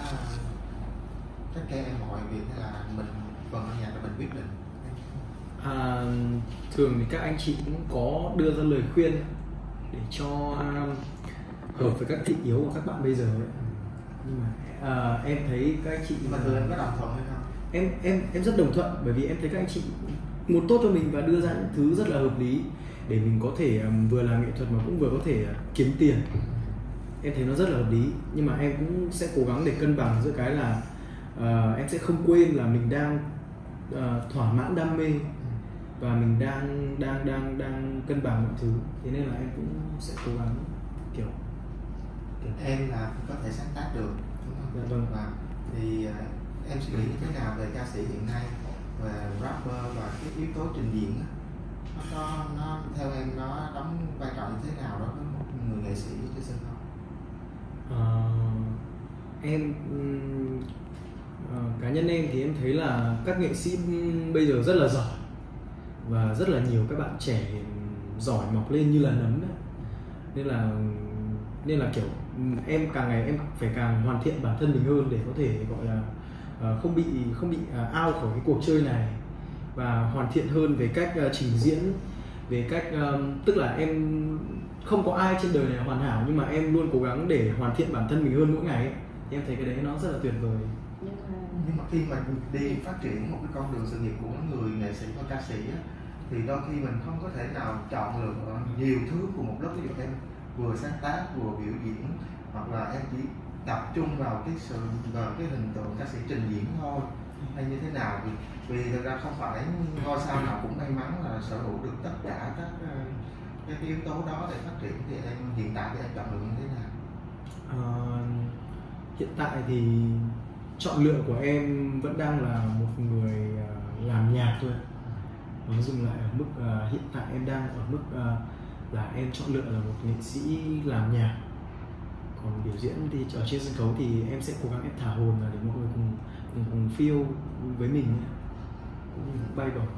tất cả em mọi việc hay là mình phần âm nhạc là mình quyết định? À, thường thì các anh chị cũng có đưa ra lời khuyên để cho um, hợp với các thị yếu của các bạn bây giờ ấy. Nhưng mà à, em thấy các anh chị mà thường em có đồng thuận hay không? Em em em rất đồng thuận, bởi vì em thấy các anh chị muốn tốt cho mình và đưa ra những thứ rất là hợp lý để mình có thể um, vừa làm nghệ thuật mà cũng vừa có thể uh, kiếm tiền. Em thấy nó rất là hợp lý, nhưng mà em cũng sẽ cố gắng để cân bằng giữa cái là uh, em sẽ không quên là mình đang uh, thỏa mãn đam mê và mình đang đang đang đang cân bằng mọi thứ. Thế nên là em cũng sẽ cố gắng kiểu, kiểu... em là có thể sáng tác được đúng không? Dạ vâng. Và thì uh, em suy nghĩ như thế nào về ca sĩ hiện nay, về rapper và cái yếu tố trình diễn đó? Nó có nó theo em nó đóng vai trò như thế nào đó với một người nghệ sĩ trên sân khấu? Uh, em uh, cá nhân em thì em thấy là các nghệ sĩ bây giờ rất là giỏi và rất là nhiều các bạn trẻ giỏi mọc lên như là nấm đấy. Nên là nên là kiểu em càng ngày em phải càng hoàn thiện bản thân mình hơn để có thể gọi là uh, không bị không bị uh, out khỏi cái cuộc chơi này, và hoàn thiện hơn về cách uh, trình diễn, về cách um, tức là em không có ai trên đời này hoàn hảo, nhưng mà em luôn cố gắng để hoàn thiện bản thân mình hơn mỗi ngày ấy. Thì em thấy cái đấy nó rất là tuyệt vời. Nhưng mà khi mà đi phát triển một cái con đường sự nghiệp của người nghệ sĩ và ca sĩ á, thì đôi khi mình không có thể nào chọn lựa nhiều thứ cùng một lúc. Ví dụ em vừa sáng tác vừa biểu diễn, hoặc là em chỉ tập trung vào cái sự vào cái hình tượng ca sĩ trình diễn thôi, hay như thế nào? Vì vì thực ra không phải ngôi sao nào cũng may mắn là sở hữu được tất cả các cái yếu tố đó để phát triển. Thì em hiện tại thì em chọn lựa như thế nào? À, hiện tại thì chọn lựa của em vẫn đang là một người làm nhạc thôi. Nó dừng lại ở mức uh, hiện tại em đang ở mức uh, là em chọn lựa là một nghệ sĩ làm nhạc. Còn biểu diễn thì ở trên sân khấu thì em sẽ cố gắng em thả hồn là để mọi người cùng cùng, cùng feel với mình, cũng như bay bổng.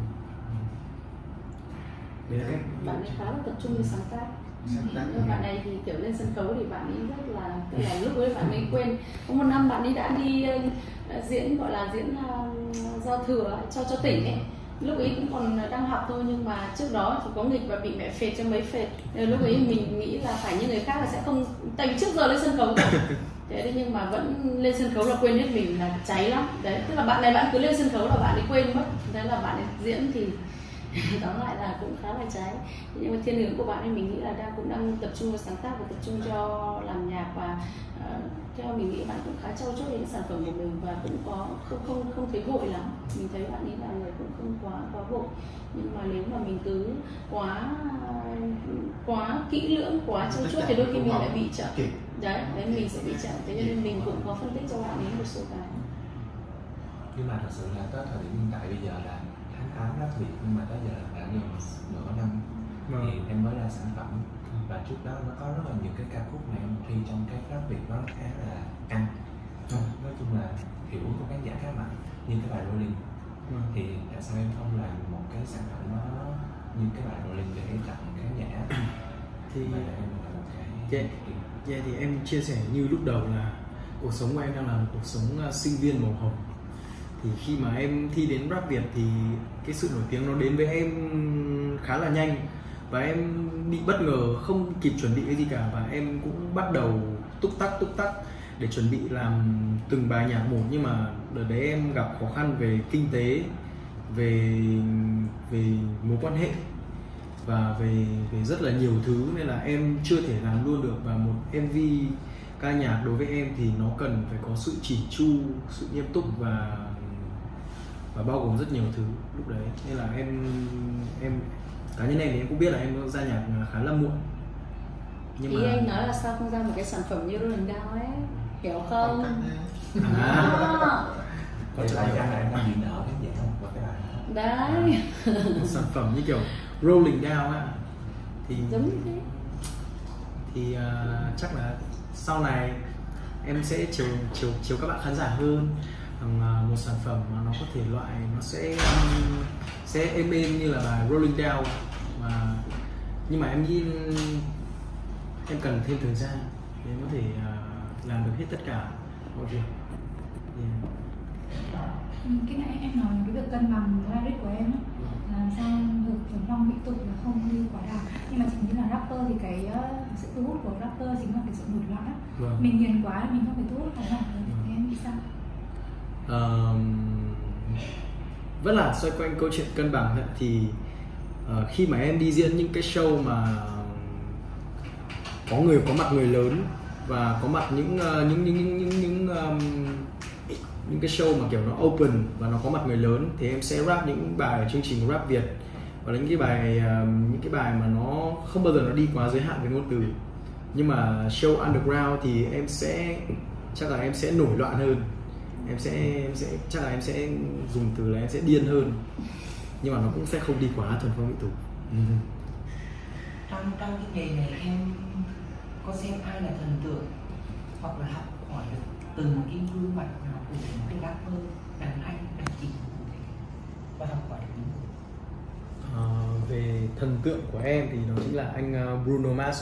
Đấy là cách bạn ấy khá là tập trung vào sáng tác. Nhưng bạn này thì kiểu lên sân khấu thì bạn ấy rất là, tức là lúc ấy bạn ấy quên. Có một năm bạn ấy đã đi uh, diễn gọi là diễn uh, giao thừa cho cho tỉnh ấy. Lúc ấy cũng còn đang học thôi, nhưng mà trước đó thì có nghịch và bị mẹ phệt cho mấy phệt. Nên lúc ấy mình nghĩ là phải như người khác là sẽ không, tại vì trước giờ lên sân khấu rồi. Thế đấy, nhưng mà vẫn lên sân khấu là quên hết mình, là cháy lắm. Đấy, tức là bạn này bạn cứ lên sân khấu là bạn ấy quên mất. Thế là bạn ấy diễn thì tóm lại là cũng khá là cháy. Nhưng mà thiên hướng của bạn ấy mình nghĩ là đang cũng đang tập trung vào sáng tác và tập trung cho làm nhạc, và uh, theo mình nghĩ bạn cũng khá trau chuốt những sản phẩm của mình và cũng có không không không thấy vội lắm. Mình thấy bạn ấy là người cũng không quá quá vội, nhưng mà nếu mà mình cứ quá quá kỹ lưỡng, quá trau chuốt thì đôi khi mình lại bị chậm. Đấy, đấy mình sẽ bị chậm. Thế nên mình cũng có phân tích cho bạn ấy một số cái. Nhưng mà thật sự là tới thời điểm hiện tại bây giờ là khán tháng rap Việt nhưng mà tới giờ đã gần nửa năm Vâng. thì em mới ra sản phẩm. Và trước đó nó có rất là nhiều cái ca khúc mà em thi trong cái rap Việt nó khá là căng. Nói chung là hiểu của khán giả khá mạnh, như cái bài Rolling. Vâng. Thì tại sao em không làm một cái sản phẩm nó như cái bài Rolling để tặng khán giả? Thì Mà em là một cái yeah, yeah, thì em chia sẻ như lúc đầu là cuộc sống của em đang là một cuộc sống uh, sinh viên màu hồng. Thì khi mà em thi đến rap Việt thì cái sự nổi tiếng nó đến với em khá là nhanh, và em bị bất ngờ, không kịp chuẩn bị cái gì cả, và em cũng bắt đầu túc tắc túc tắc để chuẩn bị làm từng bài nhạc một. Nhưng mà đợt đấy em gặp khó khăn về kinh tế, về về mối quan hệ và về về rất là nhiều thứ, nên là em chưa thể làm luôn được. Và một em vê ca nhạc đối với em thì nó cần phải có sự chỉn chu, sự nghiêm túc và và bao gồm rất nhiều thứ lúc đấy. Nên là em em cá nhân em thì em cũng biết là em ra nhạc khá là muộn. Nhưng Ý mà anh nói là sao không ra một cái sản phẩm như Rolling Down ấy, hiểu không? à, Vậy là chắc là em đang bị nợ khán giả không? Và cái bài đó. Đấy, một sản phẩm như kiểu Rolling Down á thì giống như thế. thì uh, chắc là sau này em sẽ chiều chiều chiều các bạn khán giả hơn bằng uh, một sản phẩm mà nó có thể loại nó sẽ um, sẽ êm êm như là bài Rolling Down, mà nhưng mà em nghĩ em cần thêm thời gian để có thể uh, làm được hết tất cả mọi việc. Yeah. Ừ, cái nãy em nói cái việc cân bằng lyric của em á, làm sao được thuần phong mỹ tục và không đi quá đà. Nhưng mà chị nghĩ là rapper thì cái uh, sự thu hút của rapper chính là cái sự nổi loạn á. Vâng. Mình hiền quá mình không phải thu hút khán giả được. Thì em nghĩ sao? Um, vẫn là xoay quanh câu chuyện cân bằng ấy, thì uh, khi mà em đi diễn những cái show mà có người có mặt người lớn và có mặt những uh, những những những những những, um, những cái show mà kiểu nó open và nó có mặt người lớn, thì em sẽ rap những bài ở chương trình rap Việt, và những cái bài um, những cái bài mà nó không bao giờ nó đi quá giới hạn về ngôn từ. Nhưng mà show underground thì em sẽ chắc là em sẽ nổi loạn hơn, em sẽ em sẽ chắc là em sẽ dùng từ là em sẽ điên hơn, nhưng mà nó cũng sẽ không đi quá thuần phong mỹ tục. trong trong cái nghề này em có xem ai là thần tượng hoặc là học hỏi được từng cái gương mặt nào của một cái rapper đàn anh đàn chị và học hỏi được những Ờ, về thần tượng của em thì nó chính là anh uh, Bruno Mars,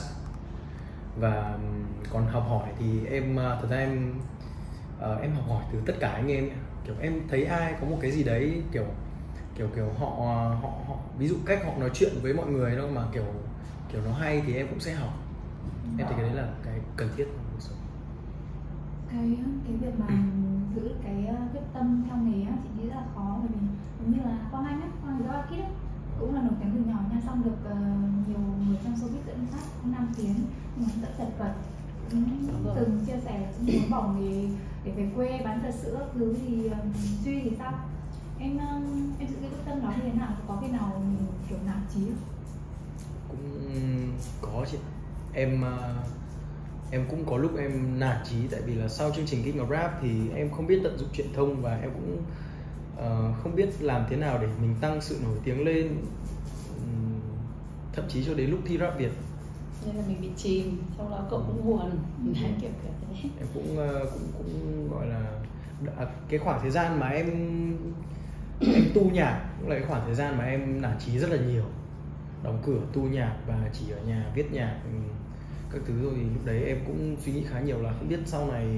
và um, còn học hỏi thì em uh, thật ra em uh, em học hỏi từ tất cả anh em, kiểu em thấy ai có một cái gì đấy kiểu kiểu kiểu họ họ họ ví dụ cách họ nói chuyện với mọi người đâu mà kiểu kiểu nó hay thì em cũng sẽ học. Em thấy cái đấy là cái cần thiết trong cuộc sống. Cái cái việc mà giữ cái uh, quyết tâm theo nghề á, chị nghĩ rất là khó, bởi vì giống như là Quang Anh á, Quang Anh Doa Kid á, cũng là nổi tiếng từ nhỏ nha, xong được uh, nhiều người trong showbiz dẫn dắt cũng năm tiếng, nhưng mà cũng rất chật vật, cũng từng chia sẻ là cũng muốn bỏ nghề để về quê bán trà sữa thứ. Thì um, Duy thì sao? Em um, em giữ cái quyết tâm đó như thế nào? Có khi nào mình kiểu nản chí không? Cũng có chị, em uh, em cũng có lúc em nản chí, tại vì là sau chương trình King of Rap thì em không biết tận dụng truyền thông, và em cũng uh, không biết làm thế nào để mình tăng sự nổi tiếng lên, um, thậm chí cho đến lúc thi rap Việt Nên là mình bị chìm, sau đó cậu cũng buồn, đấy kiểu kiểu thế. em cũng uh, cũng cũng gọi là à, cái khoảng thời gian mà em em tu nhạc cũng là cái khoảng thời gian mà em nản chí rất là nhiều, đóng cửa tu nhạc và chỉ ở nhà viết nhạc các thứ. Rồi lúc đấy em cũng suy nghĩ khá nhiều là không biết sau này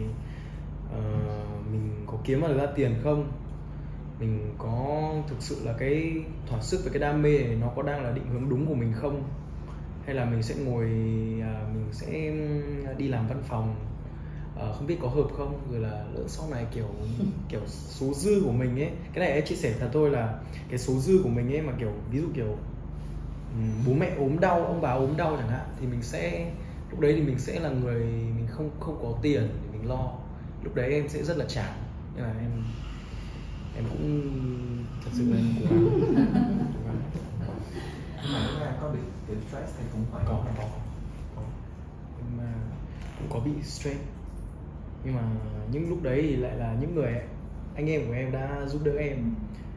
uh, mình có kiếm được ra tiền không, mình có thực sự là cái thỏa sức với cái đam mê này nó có đang là định hướng đúng của mình không, hay là mình sẽ ngồi uh, mình sẽ đi làm văn phòng, uh, không biết có hợp không, rồi là lỡ sau này kiểu kiểu số dư của mình ấy, cái này em chia sẻ thật thôi, là cái số dư của mình ấy mà kiểu ví dụ kiểu bố mẹ ốm đau, ông bà ốm đau chẳng hạn, thì mình sẽ lúc đấy thì mình sẽ là người mình không không có tiền để mình lo, lúc đấy em sẽ rất là chán, nên là em em cũng thật sự là em cố gắng. Nhưng mà lúc nào có bị bị stress thì cũng phải có có có em uh, cũng có bị stress, nhưng mà những lúc đấy thì lại là những người anh em của em đã giúp đỡ em,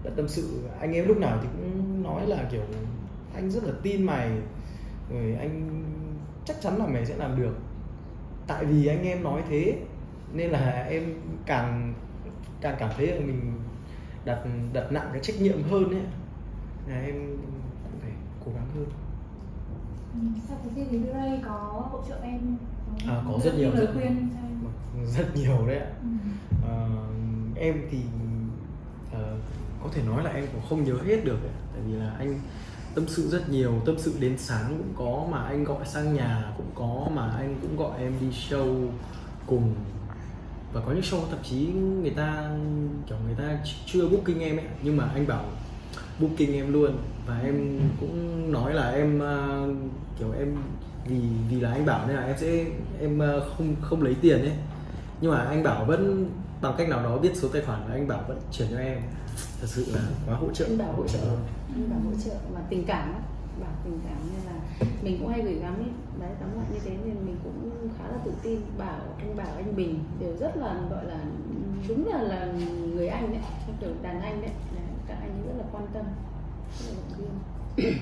đã tâm sự. Anh em lúc nào thì cũng nói là kiểu anh rất là tin mày, rồi anh chắc chắn là mày sẽ làm được. Tại vì anh em nói thế nên là em càng càng cảm thấy là mình đặt đặt nặng cái trách nhiệm hơn ấy, là em cũng phải cố gắng hơn. Ừ, sau cái gì thì Ray có hỗ trợ em À, có rất nhiều, lời rất, khuyên rất nhiều đấy ạ. ừ. À, em thì uh, có thể nói là em cũng không nhớ hết được ấy. Tại vì là anh tâm sự rất nhiều, tâm sự đến sáng cũng có, mà anh gọi sang nhà cũng có, mà anh cũng gọi em đi show cùng. Và có những show thậm chí người ta kiểu người ta chưa booking em ấy, nhưng mà anh bảo booking em luôn. Và em cũng nói là em uh, kiểu em vì vì là anh bảo nên là em sẽ em uh, không không lấy tiền ấy, nhưng mà anh bảo vẫn bằng cách nào đó biết số tài khoản và anh bảo vẫn chuyển cho em. Thật sự là quá hỗ trợ. Anh bảo hỗ trợ, anh bảo hỗ trợ mà tình cảm á, bảo tình cảm nên là mình cũng hay gửi gắm ấy. Đấy, tóm lại như thế nên mình cũng khá là tự tin. Bảo anh Bảo, anh Bình đều rất là gọi là đúng là là người anh đấy, kiểu đàn anh đấy, các anh rất là quan tâm, rất là động viên.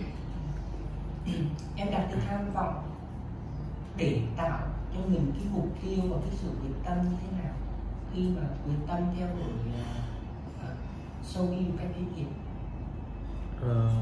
Em đặt cái tham vọng để tạo cho mình cái mục tiêu và cái sự quyết tâm như thế nào khi mà quyết tâm theo đuổi uh, sâu yêu một cách chuyên nghiệp? Ờ,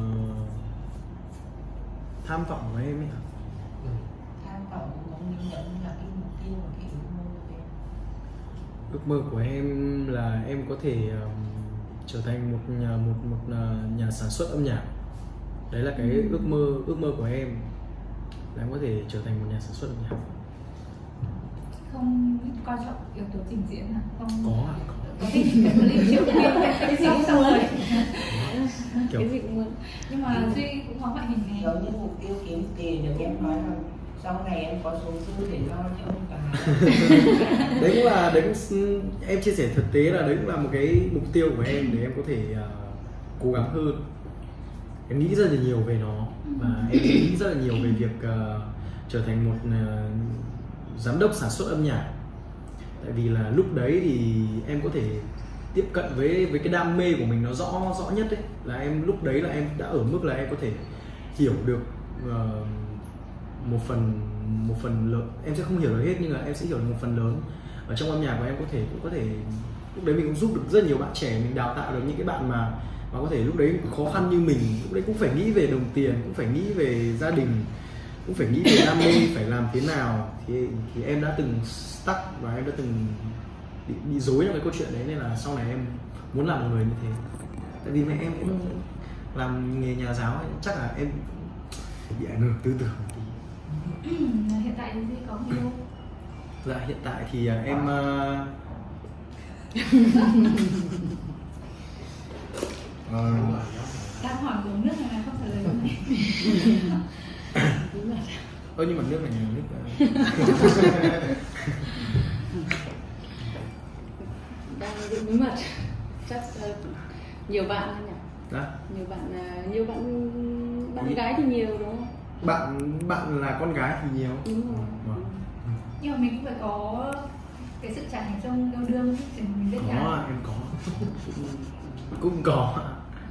tham vọng của em ấy hả? Ừ. Tham vọng cũng giống như là cái mục tiêu và cái ước mơ của em. Ước mơ của em là em có thể um, trở thành một nhà một một uh, nhà sản xuất âm nhạc. Đấy là cái ước mơ ước mơ của em, là em có thể trở thành một nhà sản xuất âm nhạc. Không coi trọng yếu tố trình diễn à? Không Có à? Có. Có thích cái clip triệu phim cái gì cũng xong rồi. Kiểu Cái gì cũng muốn. Nhưng mà Duy cũng có ngoại hình này. Giống như mục tiêu kiếm tiền được em nói là sau này em có số dư để lo cho ông bà. đấy cũng là đấy cũng, em chia sẻ thực tế là đấy cũng là một cái mục tiêu của em để em có thể uh, cố gắng hơn. Em nghĩ rất là nhiều về nó và em nghĩ rất là nhiều về việc uh, trở thành một uh, giám đốc sản xuất âm nhạc. Tại vì là lúc đấy thì em có thể tiếp cận với với cái đam mê của mình nó rõ rõ nhất đấy, là em lúc đấy là em đã ở mức là em có thể hiểu được uh, một phần một phần lớn. Em sẽ không hiểu được hết nhưng mà em sẽ hiểu được một phần lớn ở trong âm nhạc, và em có thể cũng có thể lúc đấy mình cũng giúp được rất nhiều bạn trẻ, mình đào tạo được những cái bạn mà mà có thể lúc đấy khó khăn như mình, lúc đấy cũng phải nghĩ về đồng tiền, cũng phải nghĩ về gia đình, cũng phải nghĩ về đam mê phải làm thế nào. Thì thì em đã từng stuck và em đã từng bị, bị dối trong cái câu chuyện đấy, nên là sau này em muốn làm một người như thế. Tại vì mẹ em cũng làm nghề nhà giáo ấy, chắc là em bị ảnh hưởng tư tưởng một tí. Hiện tại thì Duy có người yêu? Dạ hiện tại thì em uh... Ờ, Đang hỏi uống nước này là không trả lời câu này. ơ nhưng mà nước này là nước Đang giữ bí mật. Chắc uh, nhiều bạn thôi nhỉ? Dạ. Nhiều bạn uh, nhiều bạn bạn gái thì nhiều đúng không? Bạn bạn là con gái thì nhiều. Đúng rồi. Vâng. Nhưng mà mình cũng phải có cái sự trải nghiệm trong yêu đương thì mình biết Có, là em có. Cũng có. ừ.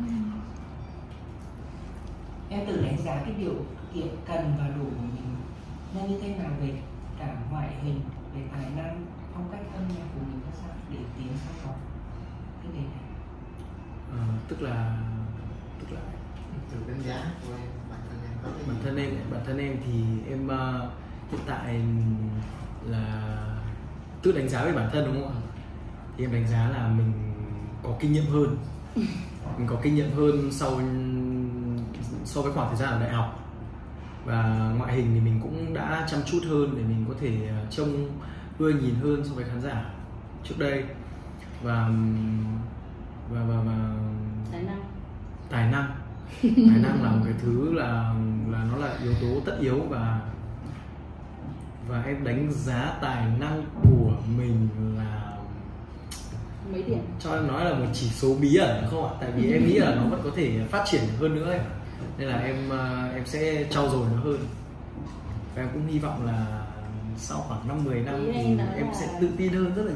Em tự đánh giá cái điều kiện cần và đủ của mình nó như thế nào về cả ngoại hình, về tài năng, phong cách âm nhạc của mình ra sao để tiến sang vào cái đề này? Ờ, tức là tức là từ đánh giá của em, bản thân em có cái gì? bản thân em bản thân em thì em uh, hiện tại là tự đánh giá về bản thân đúng không ạ? Thì em đánh giá là mình có kinh nghiệm hơn, mình có kinh nghiệm hơn sau so với khoảng thời gian ở đại học, và ngoại hình thì mình cũng đã chăm chút hơn để mình có thể trông ưa nhìn hơn so với khán giả trước đây, và và và, và Tài năng. tài năng tài năng là một cái thứ là là nó là yếu tố tất yếu, và và em đánh giá tài năng của mình là Mấy điểm? cho em nói là một chỉ số bí ẩn không ạ? Tại vì em nghĩ là nó vẫn có thể phát triển hơn nữa ấy. Nên là em em sẽ trau dồi nó hơn, và em cũng hy vọng là sau khoảng năm mười năm thì em sẽ tự tin hơn rất là nhiều.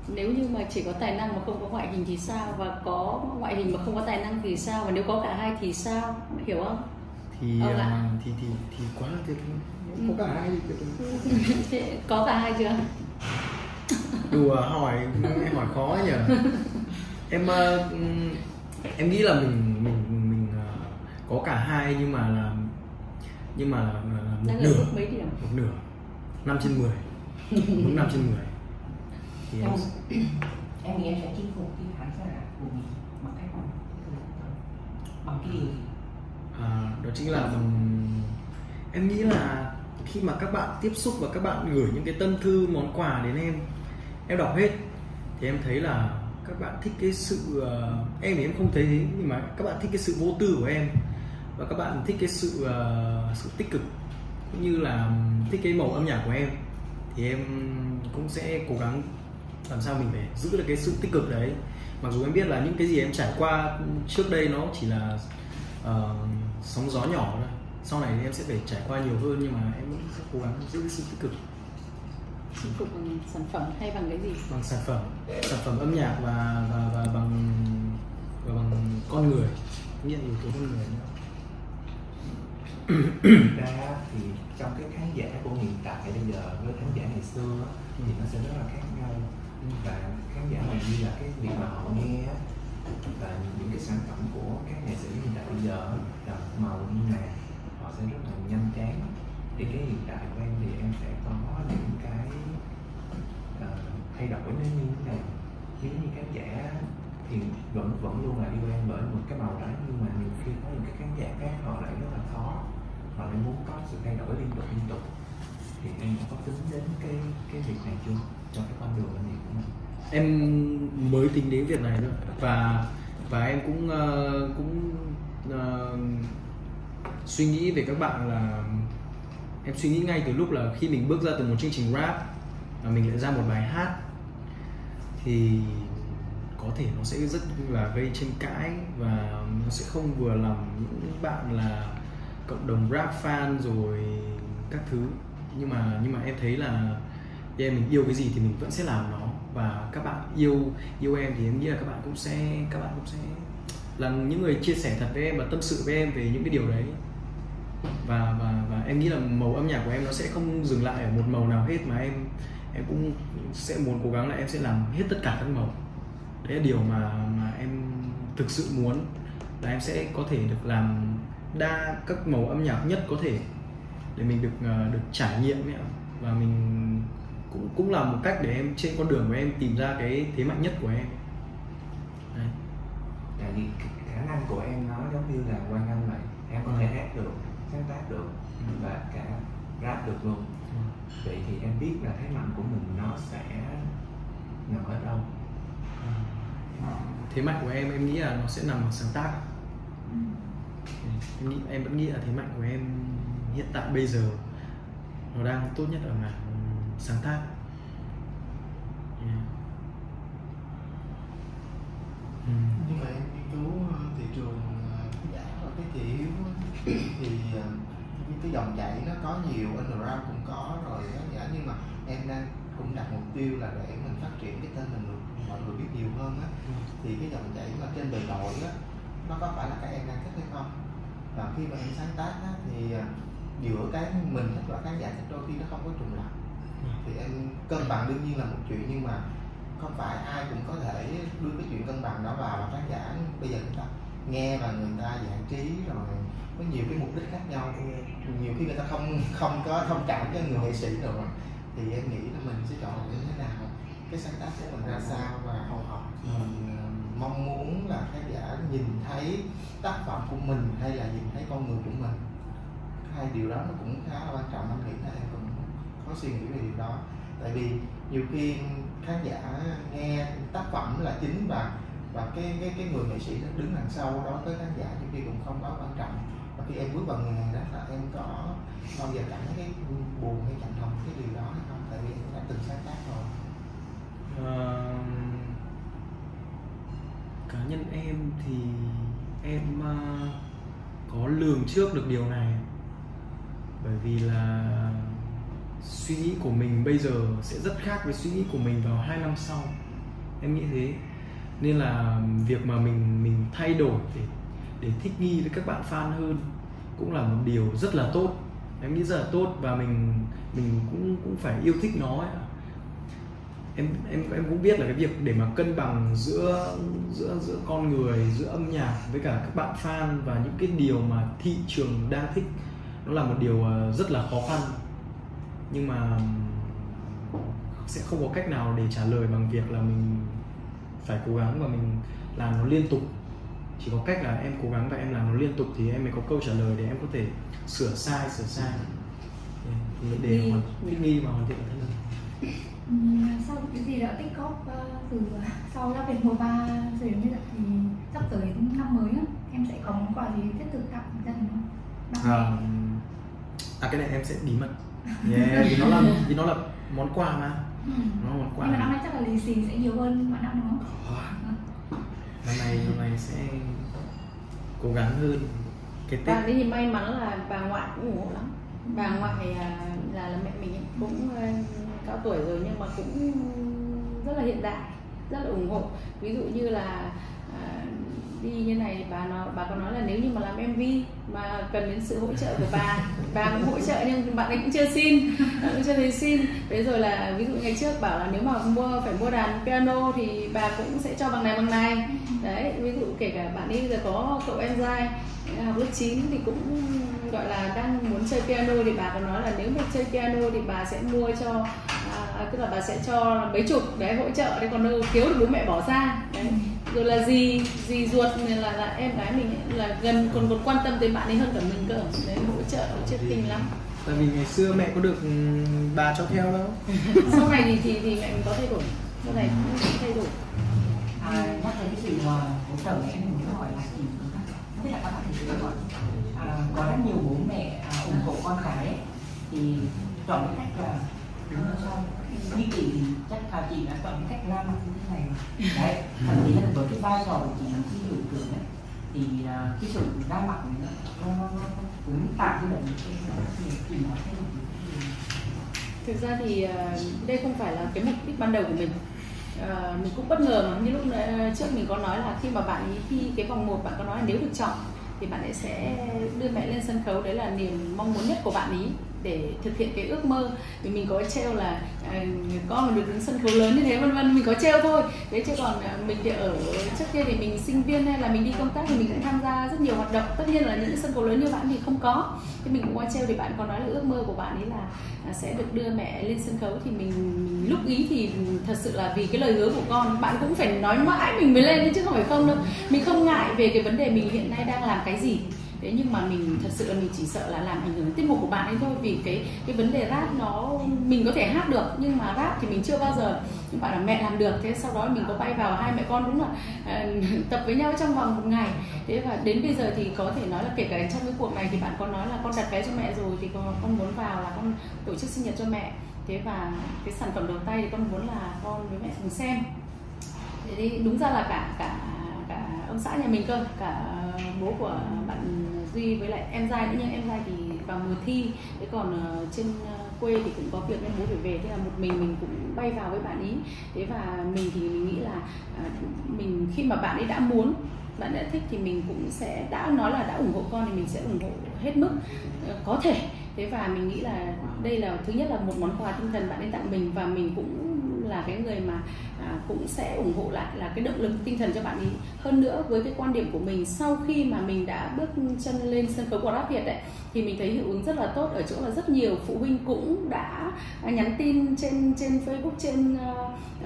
nếu như mà chỉ có tài năng mà không có ngoại hình thì sao, và có ngoại hình mà không có tài năng thì sao, và nếu có cả hai thì sao, hiểu không? Thì Ông uh, ạ. thì thì thì quá là tuyệt vời. Có cả hai thì tuyệt vời. Thế có cả hai chưa? Đùa hỏi em hỏi khó ấy nhỉ. Em uh, em nghĩ là mình mình mình uh, có cả hai, nhưng mà là nhưng mà là, là, là một Đang ở nửa mức mấy điểm? một nửa năm trên mười mức năm trên mười thì em em em nghĩ em sẽ chinh phục cái khán giả của mình bằng cách bằng bằng cái điều gì? à, đó chính là bằng em nghĩ là khi mà các bạn tiếp xúc và các bạn gửi những cái tâm thư món quà đến em em đọc hết thì em thấy là các bạn thích cái sự uh, em thì em không thấy thế, nhưng mà các bạn thích cái sự vô tư của em, và các bạn thích cái sự uh, sự tích cực, cũng như là thích cái màu âm nhạc của em, thì em cũng sẽ cố gắng làm sao mình phải giữ được cái sự tích cực đấy. Mặc dù em biết là những cái gì em trải qua trước đây nó chỉ là uh, sóng gió nhỏ thôi, sau này thì em sẽ phải trải qua nhiều hơn, nhưng mà em vẫn sẽ cố gắng giữ cái sự tích cực. Chinh phục bằng sản phẩm hay bằng cái gì? Bằng sản phẩm, sản phẩm âm nhạc và và và bằng và bằng con người, nghĩa là yếu tố con người nữa. Ra thì trong cái khán giả của hiện tại bây giờ với khán giả ngày xưa á, thì nó sẽ rất là khác nhau, và khán giả hầu như là cái việc mà họ nghe á, và những cái sản phẩm của các nghệ sĩ hiện tại bây giờ là màu như nào họ sẽ rất là nhanh chán. Thì cái hiện tại của em thì em sẽ có những cái uh, thay đổi nó như thế này. Nếu như khán giả thì vẫn vẫn luôn là yêu em bởi một cái màu đấy, nhưng mà nhiều khi có những cái khán giả khác họ lại rất là khó, họ lại muốn có sự thay đổi liên tục liên tục. Thì em có tính đến cái cái việc này chưa, cho cái con đường làm việc của mình? Em mới tính đến việc này thôi, và và em cũng uh, cũng uh, suy nghĩ về các bạn, là em suy nghĩ ngay từ lúc là khi mình bước ra từ một chương trình rap và mình lại ra một bài hát thì có thể nó sẽ rất là gây tranh cãi, và nó sẽ không vừa lòng những bạn là cộng đồng rap fan rồi các thứ. Nhưng mà nhưng mà em thấy là yeah, mình yêu cái gì thì mình vẫn sẽ làm nó, và các bạn yêu yêu em thì em nghĩ là các bạn cũng sẽ các bạn cũng sẽ là những người chia sẻ thật với em và tâm sự với em về những cái điều đấy. Và và và em nghĩ là màu âm nhạc của em nó sẽ không dừng lại ở một màu nào hết, mà em em cũng sẽ muốn cố gắng là em sẽ làm hết tất cả các màu. Đấy là điều mà mà em thực sự muốn, là em sẽ có thể được làm đa các màu âm nhạc nhất có thể để mình được uh, được trải nghiệm ấy, và mình cũng cũng là một cách để em trên con đường của em tìm ra cái thế mạnh nhất của em. Đấy. Tại vì khả năng của em nó giống như là Quang Anh vậy, em có thể hát được, sáng tác được và cả rap được luôn. Ừ. Vậy thì em biết là thế mạnh của mình nó sẽ nằm ở đâu? Thế mạnh của em em nghĩ là nó sẽ nằm ở sáng tác. Ừ. Em nghĩ em vẫn nghĩ là thế mạnh của em hiện tại bây giờ nó đang tốt nhất ở mảng sáng tác. Yeah. Ừ. Nhưng mà em nghiên cứu thị trường giả và cái thị hiếu thì những cái dòng chảy nó có nhiều, underground cũng có rồi khán giả, nhưng mà em đang cũng đặt mục tiêu là để mình phát triển cái tên mình được mọi người biết nhiều hơn á. Ừ. Thì cái dòng chảy mà trên bề nổi á, nó có phải là cái em đang thích hay không? Và khi mà em sáng tác á, thì giữa cái mình thích và khán giả thích đôi khi nó không có trùng lặp. Thì em cân bằng đương nhiên là một chuyện, nhưng mà không phải ai cũng có thể đưa cái chuyện cân bằng đó vào, và khán giả bây giờ người ta nghe và người ta giải trí rồi có nhiều cái mục đích khác nhau, nhiều khi người ta không không có thông cảm với người nghệ sĩ rồi, thì em nghĩ là mình sẽ chọn như thế nào, cái sáng tác của mình ra sao, và mình mong muốn là khán giả nhìn thấy tác phẩm của mình hay là nhìn thấy con người của mình. Hai điều đó nó cũng khá là quan trọng, anh nghĩ là em cũng có suy nghĩ về điều đó. Tại vì nhiều khi khán giả nghe tác phẩm là chính, và và cái cái cái người nghệ sĩ đứng đằng sau đó tới khán giả nhiều khi cũng không quá quan trọng. Và khi em bước vào nghề này đó, là em có bao giờ cảm thấy cái buồn hay chạnh lòng cái điều đó hay không? Tại vì em đã từng sáng tác rồi. Uh, cá nhân em thì em uh, có lường trước được điều này, bởi vì là suy nghĩ của mình bây giờ sẽ rất khác với suy nghĩ của mình vào hai năm sau. em nghĩ thế. Nên là việc mà mình mình thay đổi để để thích nghi với các bạn fan hơn cũng là một điều rất là tốt, em nghĩ rất là tốt, và mình mình cũng cũng phải yêu thích nó ấy. em em em cũng biết là cái việc để mà cân bằng giữa giữa giữa con người, giữa âm nhạc với cả các bạn fan và những cái điều mà thị trường đang thích, nó là một điều rất là khó khăn, nhưng mà sẽ không có cách nào để trả lời bằng việc là mình phải cố gắng và mình làm nó liên tục. Chỉ có cách là em cố gắng và em làm nó liên tục thì em mới có câu trả lời để em có thể sửa sai sửa sai để, để hoàn thích nghi và hoàn thiện bản thân mình. Sau cái gì đã tích góp uh, từ sau ra việc mùa ba rồi đến bây giờ thì sắp tới năm mới á, em sẽ có món quà gì thiết thực tặng gia đình không? À, à cái này em sẽ bí mật. Yeah, vì nó là vì nó là món quà mà. Ừ. Nó là món quà. Nhưng mà năm nay chắc là lì xì sẽ nhiều hơn mọi năm đúng không? Oh. Năm nay năm nay sẽ cố gắng hơn. Cái Tết. Và thì may mắn là bà ngoại cũng ủng hộ lắm. Bà ngoại là là, là mẹ mình cũng cao tuổi rồi nhưng mà cũng rất là hiện đại, rất là ủng hộ. Ví dụ như là à, đi như này bà nó bà có nói là nếu như mà làm em vê mà cần đến sự hỗ trợ của bà, bà cũng hỗ trợ nhưng bạn ấy cũng chưa xin, cũng chưa thấy xin. Thế rồi là ví dụ ngày trước bảo là nếu mà mua phải mua đàn piano thì bà cũng sẽ cho bằng này bằng này. Đấy, ví dụ kể cả bạn ấy giờ có cậu em trai học lớp chín thì cũng gọi là đang muốn chơi piano thì bà có nói là nếu mà chơi piano thì bà sẽ mua cho à, tức là bà sẽ cho mấy chục để hỗ trợ đấy, còn đâu thiếu thì bố mẹ bỏ ra đấy. Rồi là dì dì ruột nên là, là em gái mình ấy, là gần còn còn quan tâm tới bạn ấy hơn cả mình cơ, đấy, hỗ trợ hỗ trợ kinh lắm. Tại vì ngày xưa mẹ có được bà cho theo đâu. Sau này thì thì, thì mẹ mình có thay đổi, sau này cũng thay đổi. À, nhắc tới cái sự mà hỗ trợ mẹ mình muốn hỏi là gì? Không biết là các bạn thì sẽ hỏi. À, có rất nhiều bố mẹ à, ủng hộ con cái ấy, thì chọn cái cách là đúng là sao? Như chị thì chắc là chị đã chọn cái cách làm như thế này. Đấy, thậm chí là với cái vai trò của chị là khi hiệu trưởng ấy, thì uh, cái sự ra mặt này nó, nó, nó cũng tạo ra được những cái chị nói thêm. Thực ra thì uh, đây không phải là cái mục đích ban đầu của mình. Uh, mình cũng bất ngờ mà như lúc uh, trước mình có nói là khi mà bạn ấy thi cái vòng một bạn có nói là nếu được chọn thì bạn ấy sẽ đưa mẹ lên sân khấu, đấy là niềm mong muốn nhất của bạn ấy để thực hiện cái ước mơ. Vì mình có treo là uh, con mà được đứng sân khấu lớn như thế vân vân, mình có treo thôi. Đấy chứ còn uh, mình thì ở trước kia thì mình sinh viên hay là mình đi công tác thì mình cũng tham gia rất nhiều hoạt động. Tất nhiên là những cái sân khấu lớn như bạn thì không có. Thì mình cũng có treo thì bạn có nói là ước mơ của bạn ấy là uh, sẽ được đưa mẹ lên sân khấu, thì mình, mình lúc ý thì thật sự là vì cái lời hứa của con, bạn cũng phải nói mãi mình mới lên chứ không phải không đâu. Mình không ngại về cái vấn đề mình hiện nay đang làm cái gì. Thế nhưng mà mình thật sự là mình chỉ sợ là làm ảnh hưởng đến tiết mục của bạn ấy thôi, vì cái cái vấn đề rap nó mình có thể hát được nhưng mà rap thì mình chưa bao giờ. Nhưng bạn là mẹ làm được, thế sau đó mình có bay vào hai mẹ con đúng là uh, tập với nhau trong vòng một ngày. Thế và đến bây giờ thì có thể nói là kể cả trong cái cuộc này thì bạn có nói là con đặt vé cho mẹ rồi thì con, con muốn vào là con tổ chức sinh nhật cho mẹ. Thế và cái sản phẩm đầu tay thì con muốn là con với mẹ cùng xem. Thế thì đúng ra là cả cả cả ông xã nhà mình cơ, cả bố của bạn Duy với lại em trai nữa, nhưng em trai thì vào mùa thi. Thế còn uh, trên uh, quê thì cũng có việc nên bố phải về, thế là một mình mình cũng bay vào với bạn ý. Thế và mình thì mình nghĩ là uh, mình khi mà bạn ấy đã muốn, bạn đã thích thì mình cũng sẽ đã nói là đã ủng hộ con thì mình sẽ ủng hộ hết mức uh, có thể. Thế và mình nghĩ là đây là thứ nhất là một món quà tinh thần bạn ấy tặng mình, và mình cũng là cái người mà à, cũng sẽ ủng hộ lại là cái động lực tinh thần cho bạn ấy. Hơn nữa với cái quan điểm của mình sau khi mà mình đã bước chân lên sân khấu của Rap Việt ấy, thì mình thấy hiệu ứng rất là tốt ở chỗ là rất nhiều phụ huynh cũng đã nhắn tin trên trên Facebook, trên uh,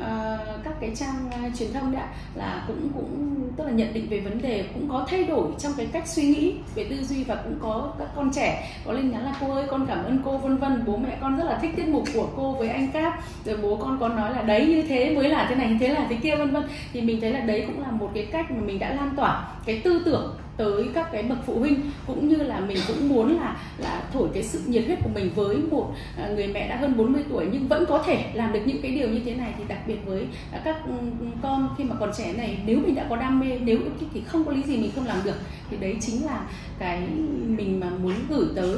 uh, các cái trang uh, truyền thông đã là cũng cũng tức là nhận định về vấn đề, cũng có thay đổi trong cái cách suy nghĩ về tư duy, và cũng có các con trẻ có lên nhắn là cô ơi con cảm ơn cô vân vân, bố mẹ con rất là thích tiết mục của cô với anh Cáp, rồi bố con có nói là đấy như thế mới là thế này, thế là thế kia vân vân. Thì mình thấy là đấy cũng là một cái cách mà mình đã lan tỏa cái tư tưởng tới các cái bậc phụ huynh, cũng như là mình cũng muốn là là thổi cái sự nhiệt huyết của mình với một người mẹ đã hơn bốn mươi tuổi nhưng vẫn có thể làm được những cái điều như thế này. Thì đặc biệt với các con khi mà còn trẻ này, nếu mình đã có đam mê, nếu yêu thích thì không có lý gì mình không làm được. Thì đấy chính là cái mình mà muốn gửi tới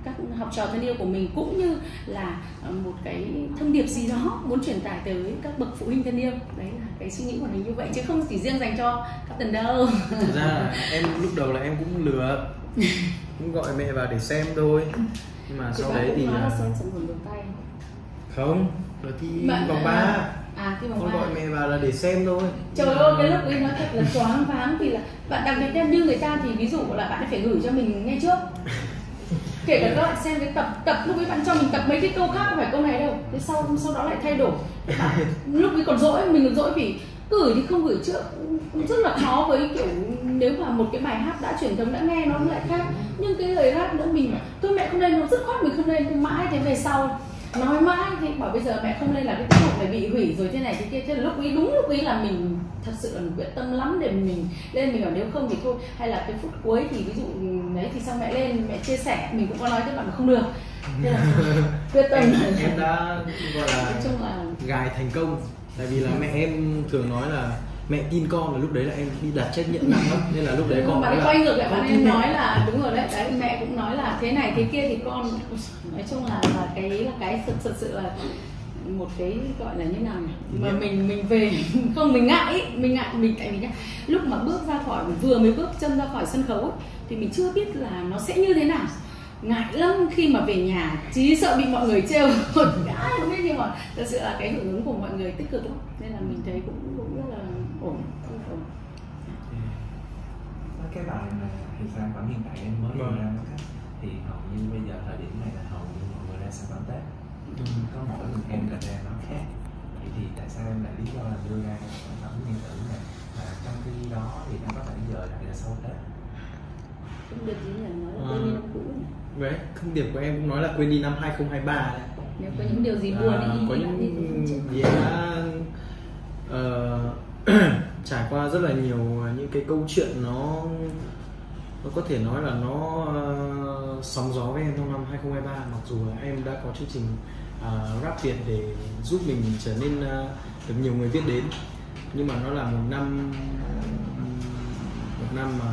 các học trò thân yêu của mình, cũng như là một cái thông điệp gì đó muốn truyền tải tới các bậc phụ huynh thân yêu. Đấy là cái suy nghĩ của mình như vậy, chứ không chỉ riêng dành cho Captain đâu. Thực ra là em lúc đầu là em cũng lừa, cũng gọi mẹ vào để xem thôi, nhưng mà Chị sau bạn đấy cũng thì nói là là xem sản phẩm đầu tay. không, là thi Bạn- vòng ba. À, thi vòng Con ba. gọi mẹ vào là để xem thôi. Trời ơi, cái lúc ấy nói thật là choáng váng, vì là bạn đặc biệt như người ta thì ví dụ là bạn phải gửi cho mình ngay trước. Kể cả các bạn xem cái tập tập lúc ấy bạn cho mình tập mấy cái câu khác, không phải câu này đâu. Thế sau sau đó lại thay đổi. Bạn, lúc ấy còn dỗi, mình còn dỗi vì gửi thì không gửi trước, cũng rất là khó với kiểu nếu mà một cái bài hát đã truyền thống đã nghe nó lại khác. Nhưng cái lời rap nữa mình tôi mẹ không lên, nó rất khoát mình không lên, mãi thế về sau nói mãi thế bảo bây giờ mẹ không lên là cái tiết mục này bị hủy rồi thế này thế kia. Thế là lúc ấy đúng lúc ấy là mình thật sự là quyết tâm lắm để mình lên, mình bảo nếu không thì thôi, hay là cái phút cuối thì ví dụ đấy thì sao mẹ lên mẹ chia sẻ, mình cũng có nói với bạn là không được. Thế là quyết tâm em, em đã gọi là, nói chung là gài thành công, tại vì là mẹ em thường nói là mẹ tin con, là lúc đấy là em đi đặt trách nhiệm nặng lắm, nên là lúc đấy con bạn ấy là quay ngược lại, con bạn tin em mẹ. nói là đúng rồi đấy, đấy mẹ cũng nói là thế này thế kia thì con nói chung là là cái là cái thật, thật sự là một cái gọi là như nào nhỉ? Mà mình mình về không mình ngại ý, mình ngại mình tại vì nhá lúc mà bước ra khỏi vừa mới bước chân ra khỏi sân khấu ấy, thì mình chưa biết là nó sẽ như thế nào, ngại lắm khi mà về nhà chỉ sợ bị mọi người trêu đã không biết, nhưng mà thật sự là cái hưởng ứng của mọi người tích cực lắm, nên là mình thấy cũng cũng rất là ổn, ổn. Cái bài mà thì sản phẩm hiện tại em mới Vâng. ra mắt á, thì hầu như bây giờ thời điểm này là hầu như mọi người ra sản phẩm Tết, Ừ. có mỗi mình em là ra nó khác. Vậy thì tại sao em lại lý do là đưa ra cái sản phẩm điện tử này, và trong khi đó thì nó có thể giờ lại là sau Tết? Không được gì là nói là À. quên đi năm cũ nhỉ? Đấy, thông điệp của em cũng nói là quên đi năm hai không hai ba đấy. Nếu có những điều gì buồn À, thì có đi lại đi thì không những chết. gì em đã ờ, trải qua rất là nhiều những cái câu chuyện nó nó có thể nói là nó uh, sóng gió với em trong năm hai không hai ba, mặc dù là em đã có chương trình uh, rap Việt để giúp mình trở nên uh, được nhiều người biết đến, nhưng mà nó là một năm một năm mà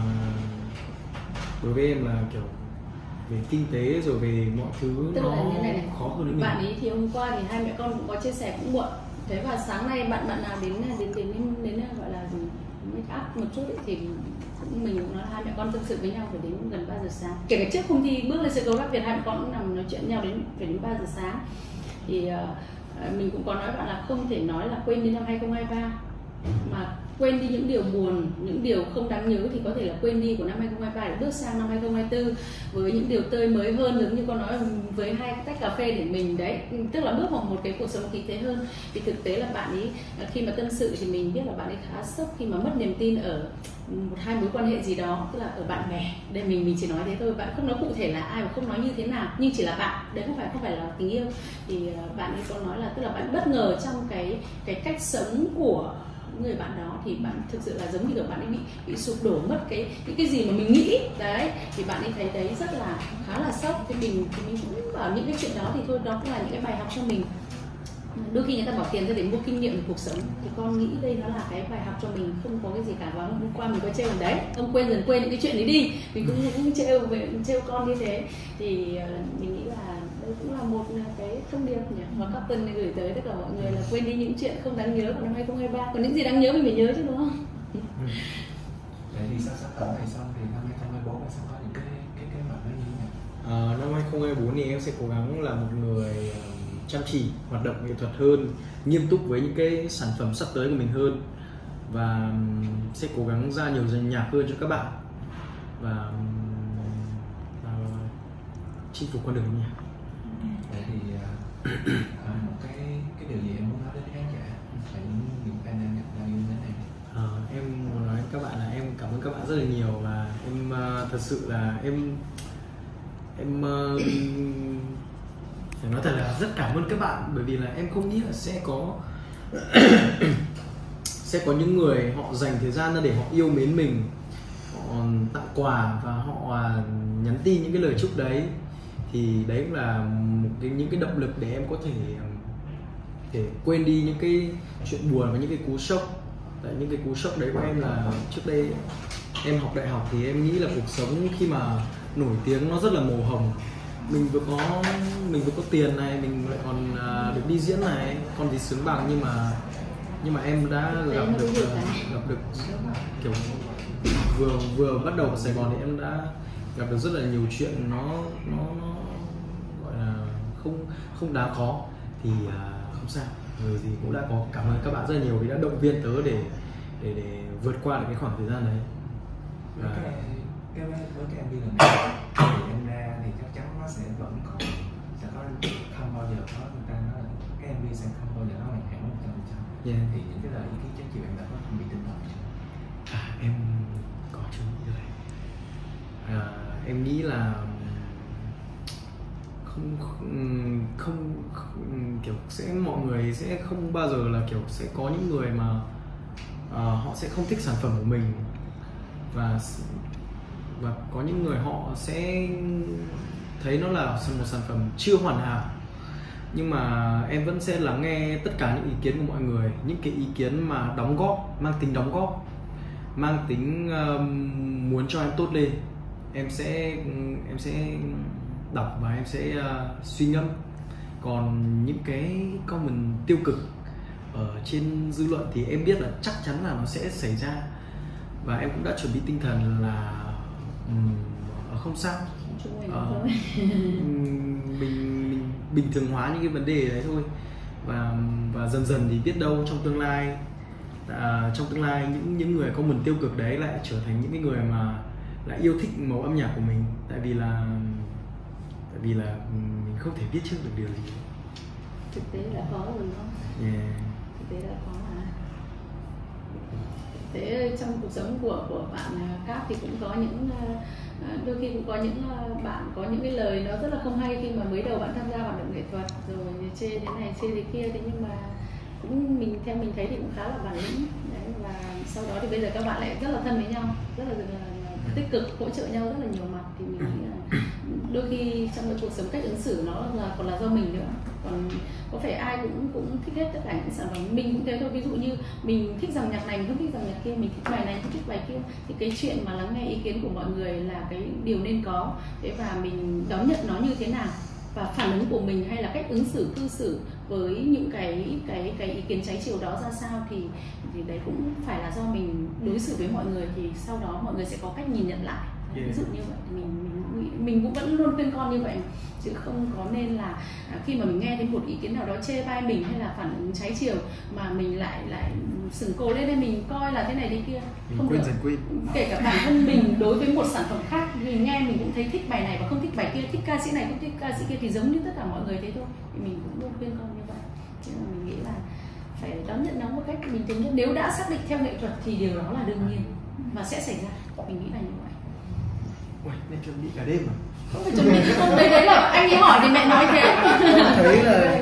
đối với em là kiểu về kinh tế rồi về mọi thứ Tức nó là như này này, khó hơn với mình. bạn ấy thì hôm qua thì hai mẹ con cũng có chia sẻ cũng muộn, thế và sáng nay bạn bạn nào đến đến đến đến, đến, đến gọi là gì make up một chút ấy, thì cũng mình cũng nói hai mẹ con tâm sự với nhau phải đến gần ba giờ sáng, kể cả trước không thi bước lên sân khấu rap Việt hai mẹ con cũng nằm nói chuyện với nhau đến phải đến ba giờ sáng. Thì uh, mình cũng có nói bạn là không thể nói là quên đi năm hai không hai ba, mà quên đi những điều buồn, những điều không đáng nhớ thì có thể là quên đi của năm hai không hai ba để bước sang năm hai không hai tư với những điều tươi mới hơn, giống như con nói với hai cái tách cà phê để mình đấy, tức là bước vào một cái cuộc sống khí thế hơn. Vì thực tế là bạn ấy khi mà tâm sự thì mình biết là bạn ấy khá sốc khi mà mất niềm tin ở một hai mối quan hệ gì đó, tức là ở bạn bè. Đây mình mình chỉ nói thế thôi, bạn không nói cụ thể là ai và không nói như thế nào, nhưng chỉ là bạn, đấy không phải không phải là tình yêu. Thì bạn ấy có nói là tức là bạn bất ngờ trong cái cái cách sống của người bạn đó, thì bạn thực sự là giống như kiểu bạn ấy bị bị sụp đổ, mất cái những cái gì mà mình nghĩ đấy, thì bạn ấy thấy đấy rất là khá là sốc. Thì mình thì mình cũng bảo những cái chuyện đó thì thôi, đó cũng là những cái bài học cho mình. Đôi khi người ta bỏ tiền ra để mua kinh nghiệm về cuộc sống, thì con nghĩ đây nó là cái bài học cho mình, không có cái gì cả. Và hôm qua mình có trêu đấy, ông quên dần quên những cái chuyện đấy đi, mình cũng cũng trêu về trêu con như thế. Thì uh, mình nghĩ là đây cũng là một cái thông điệp nhỉ, và Captain gửi tới tất cả mọi người là quên đi những chuyện không đáng nhớ của năm hai không hai ba, còn những gì đáng nhớ mình phải nhớ chứ, đúng không? Vậy thì sau sản phẩm này xong thì năm hai không hai bốn sẽ có những cái cái kế hoạch nó như thế nào? À, năm hai không hai bốn thì em sẽ cố gắng là một người chăm chỉ, hoạt động nghệ thuật hơn, nghiêm túc với những cái sản phẩm sắp tới của mình hơn, và sẽ cố gắng ra nhiều dàn nhạc hơn cho các bạn, và, và chinh phục con đường âm nhạc. Vậy thì uh, một cái cái điều gì em muốn nói đến khán giả và những những fan đang đang yêu mến này? À, em muốn nói với các bạn là em cảm ơn các bạn rất là nhiều, và em uh, thật sự là em em uh, phải nói thật là rất cảm ơn các bạn, bởi vì là em không nghĩ là sẽ có sẽ có những người họ dành thời gian ra để họ yêu mến mình, họ tặng quà và họ nhắn tin những cái lời chúc đấy. Thì đấy cũng là một cái những cái động lực để em có thể thể quên đi những cái chuyện buồn và những cái cú sốc. Tại những cái cú sốc đấy của em là trước đây em học đại học thì em nghĩ là cuộc sống khi mà nổi tiếng nó rất là màu hồng, mình vừa có mình vừa có tiền này, mình lại còn uh, được đi diễn này, còn gì sướng bằng. Nhưng mà nhưng mà em đã gặp được uh, gặp được kiểu vừa vừa bắt đầu vào Sài Gòn thì em đã gặp được rất là nhiều chuyện nó nó, nó gọi là không không đáng có thì uh, không sao, người gì cũng đã có. Cảm ơn các bạn rất là nhiều vì đã động viên tớ để để để vượt qua được cái khoảng thời gian đấy. Và cái cái với cái em vê lần này thì em ra thì chắc chắn nó sẽ vẫn còn sẽ có không bao giờ có người ta nói là cái em vê sẽ không bao giờ nó hoàn hảo một trăm phần trăm. Thì những cái lời ý kiến trái chiều em đã có không bị tinh thần chưa? À, em có chứ rồi. À, em nghĩ là không không, không không kiểu sẽ mọi người sẽ không bao giờ là kiểu sẽ có những người mà uh, họ sẽ không thích sản phẩm của mình, và và có những người họ sẽ thấy nó là một sản phẩm chưa hoàn hảo. Nhưng mà em vẫn sẽ lắng nghe tất cả những ý kiến của mọi người, những cái ý kiến mà đóng góp, mang tính đóng góp, mang tính uh, muốn cho em tốt lên. Em sẽ em sẽ đọc và em sẽ uh, suy ngẫm. Còn những cái comment tiêu cực ở trên dư luận thì em biết là chắc chắn là nó sẽ xảy ra, và em cũng đã chuẩn bị tinh thần là um, không sao, uh, mình, mình bình thường hóa những cái vấn đề đấy thôi, và và dần dần thì biết đâu trong tương lai à, trong tương lai những những người comment tiêu cực đấy lại trở thành những cái người mà lại yêu thích màu âm nhạc của mình, tại vì là tại vì là mình không thể biết trước được điều gì. Thực tế là khó rồi đúng không? Yeah. Thực tế là khó mà. Thế trong cuộc sống của của bạn Cáp thì cũng có những đôi khi cũng có những bạn có những cái lời nó rất là không hay khi mà mới đầu bạn tham gia hoạt động nghệ thuật, rồi chê thế này chê thế kia, thế nhưng mà cũng mình theo mình thấy thì cũng khá là bản lĩnh đấy, và sau đó thì bây giờ các bạn lại rất là thân với nhau, rất là, là tích cực hỗ trợ nhau rất là nhiều mặt, thì mình nghĩ là đôi khi trong cái cuộc sống cách ứng xử nó là còn là do mình nữa, còn có phải ai cũng cũng thích hết tất cả những sản phẩm. Mình cũng thế thôi, ví dụ như mình thích dòng nhạc này, mình không thích dòng nhạc kia, mình thích bài này không thích bài kia, thì cái chuyện mà lắng nghe ý kiến của mọi người là cái điều nên có, thế và mình đón nhận nó như thế nào, và phản ứng của mình hay là cách ứng xử cư xử với những cái cái cái ý kiến trái chiều đó ra sao, thì thì đấy cũng phải là do mình đối xử với mọi người, thì sau đó mọi người sẽ có cách nhìn nhận lại. Ví dụ như vậy thì mình mình mình cũng vẫn luôn khuyên con như vậy, chứ không có nên là khi mà mình nghe thấy một ý kiến nào đó chê bai mình hay là phản ứng trái chiều mà mình lại lại sừng cổ lên đây mình coi là thế này thế kia, mình không quên được. dần quên. Kể cả bản thân mình đối với một sản phẩm khác, mình nghe mình cũng thấy thích bài này và không thích bài kia, thích ca sĩ này không thích ca sĩ kia, thì giống như tất cả mọi người thế thôi, thì mình cũng luôn khuyên con như vậy. Chứ là mình nghĩ là phải đón nhận nó một cách bình thường nhất. Nếu đã xác định theo nghệ thuật thì điều đó là đương nhiên và sẽ xảy ra, mình nghĩ là như vậy. Ui, mẹ chuẩn bị cả đêm mà. Không phải chuẩn bị, không, đấy, đấy là anh ấy hỏi thì mẹ nói thế. Thấy là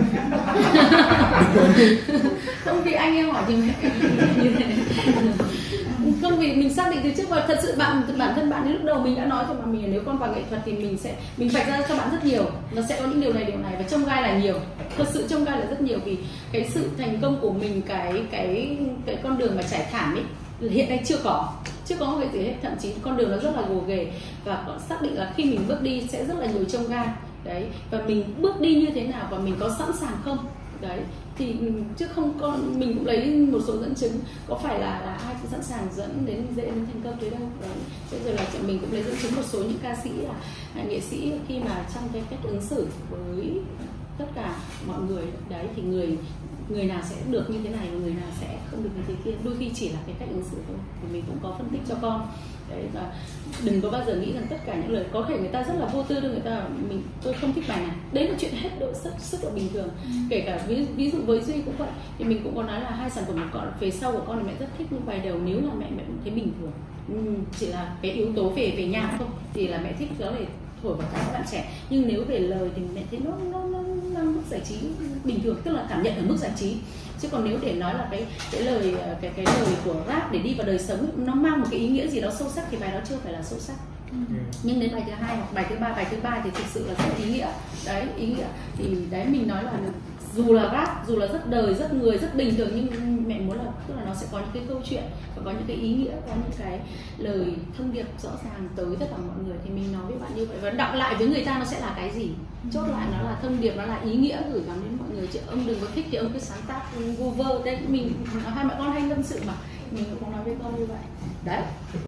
không, vì anh ấy hỏi thì mẹ như thế. Không, vì mình xác định từ trước, và thật sự bạn bản thân bạn lúc đầu mình đã nói rồi mà, mình nếu con vào nghệ thuật thì mình sẽ mình vạch ra cho bạn rất nhiều, nó sẽ có những điều này điều này, và trông gai là nhiều, thật sự trông gai là rất nhiều, vì cái sự thành công của mình, cái cái cái con đường mà trải thảm ấy hiện nay chưa có chưa có một cái gì hết, thậm chí con đường nó rất là gồ ghề, và xác định là khi mình bước đi sẽ rất là nhiều chông gai đấy, và mình bước đi như thế nào và mình có sẵn sàng không đấy, thì chứ không có mình cũng lấy một số dẫn chứng, có phải là là ai cũng sẵn sàng dẫn đến dễ đến thành công tới đâu đấy. Thế rồi là mình cũng lấy dẫn chứng một số những ca sĩ là nghệ sĩ khi mà trong cái cách ứng xử với tất cả mọi người đấy, thì người người nào sẽ được như thế này và người nào sẽ không được như thế kia, đôi khi chỉ là cái cách ứng xử thôi, thì mình cũng có phân tích cho con đấy. Và đừng có bao giờ nghĩ rằng tất cả những lời, có thể người ta rất là vô tư đâu, người ta mình tôi không thích bài này, đấy là chuyện hết độ sức sức là bình thường. Ừ. Kể cả ví, ví dụ với Duy cũng vậy, thì mình cũng có nói là hai sản phẩm của con về sau của con thì mẹ rất thích, nhưng bài đầu nếu là mẹ mẹ cũng thấy bình thường, ừ, chỉ là cái yếu tố về về nhạc thôi, thì là mẹ thích đó để thổi vào các bạn trẻ, nhưng nếu về lời thì mẹ thấy nó nó nó năng mức giải trí bình thường, tức là cảm nhận ở mức giải trí. Chứ còn nếu để nói là cái cái lời cái cái lời của rap để đi vào đời sống ấy, nó mang một cái ý nghĩa gì đó sâu sắc, thì bài đó chưa phải là sâu sắc. Ừ. Nhưng đến bài thứ hai hoặc bài thứ ba bài thứ ba thì thực sự là rất ý nghĩa đấy, ý nghĩa thì đấy mình nói là dù là rap, dù là rất đời, rất người, rất bình thường, nhưng mẹ muốn là tức là nó sẽ có những cái câu chuyện và có những cái ý nghĩa, có những cái lời thông điệp rõ ràng tới tất cả mọi người. Thì mình nói với bạn như vậy và đọc lại với người ta nó sẽ là cái gì, chốt lại nó là thông điệp, nó là ý nghĩa gửi gắm đến mọi người. Chứ ông đừng có thích thì ông cứ sáng tác vô vơ. Đây mình hai mẹ con hay tâm sự mà, mình cũng nói với con như vậy đấy.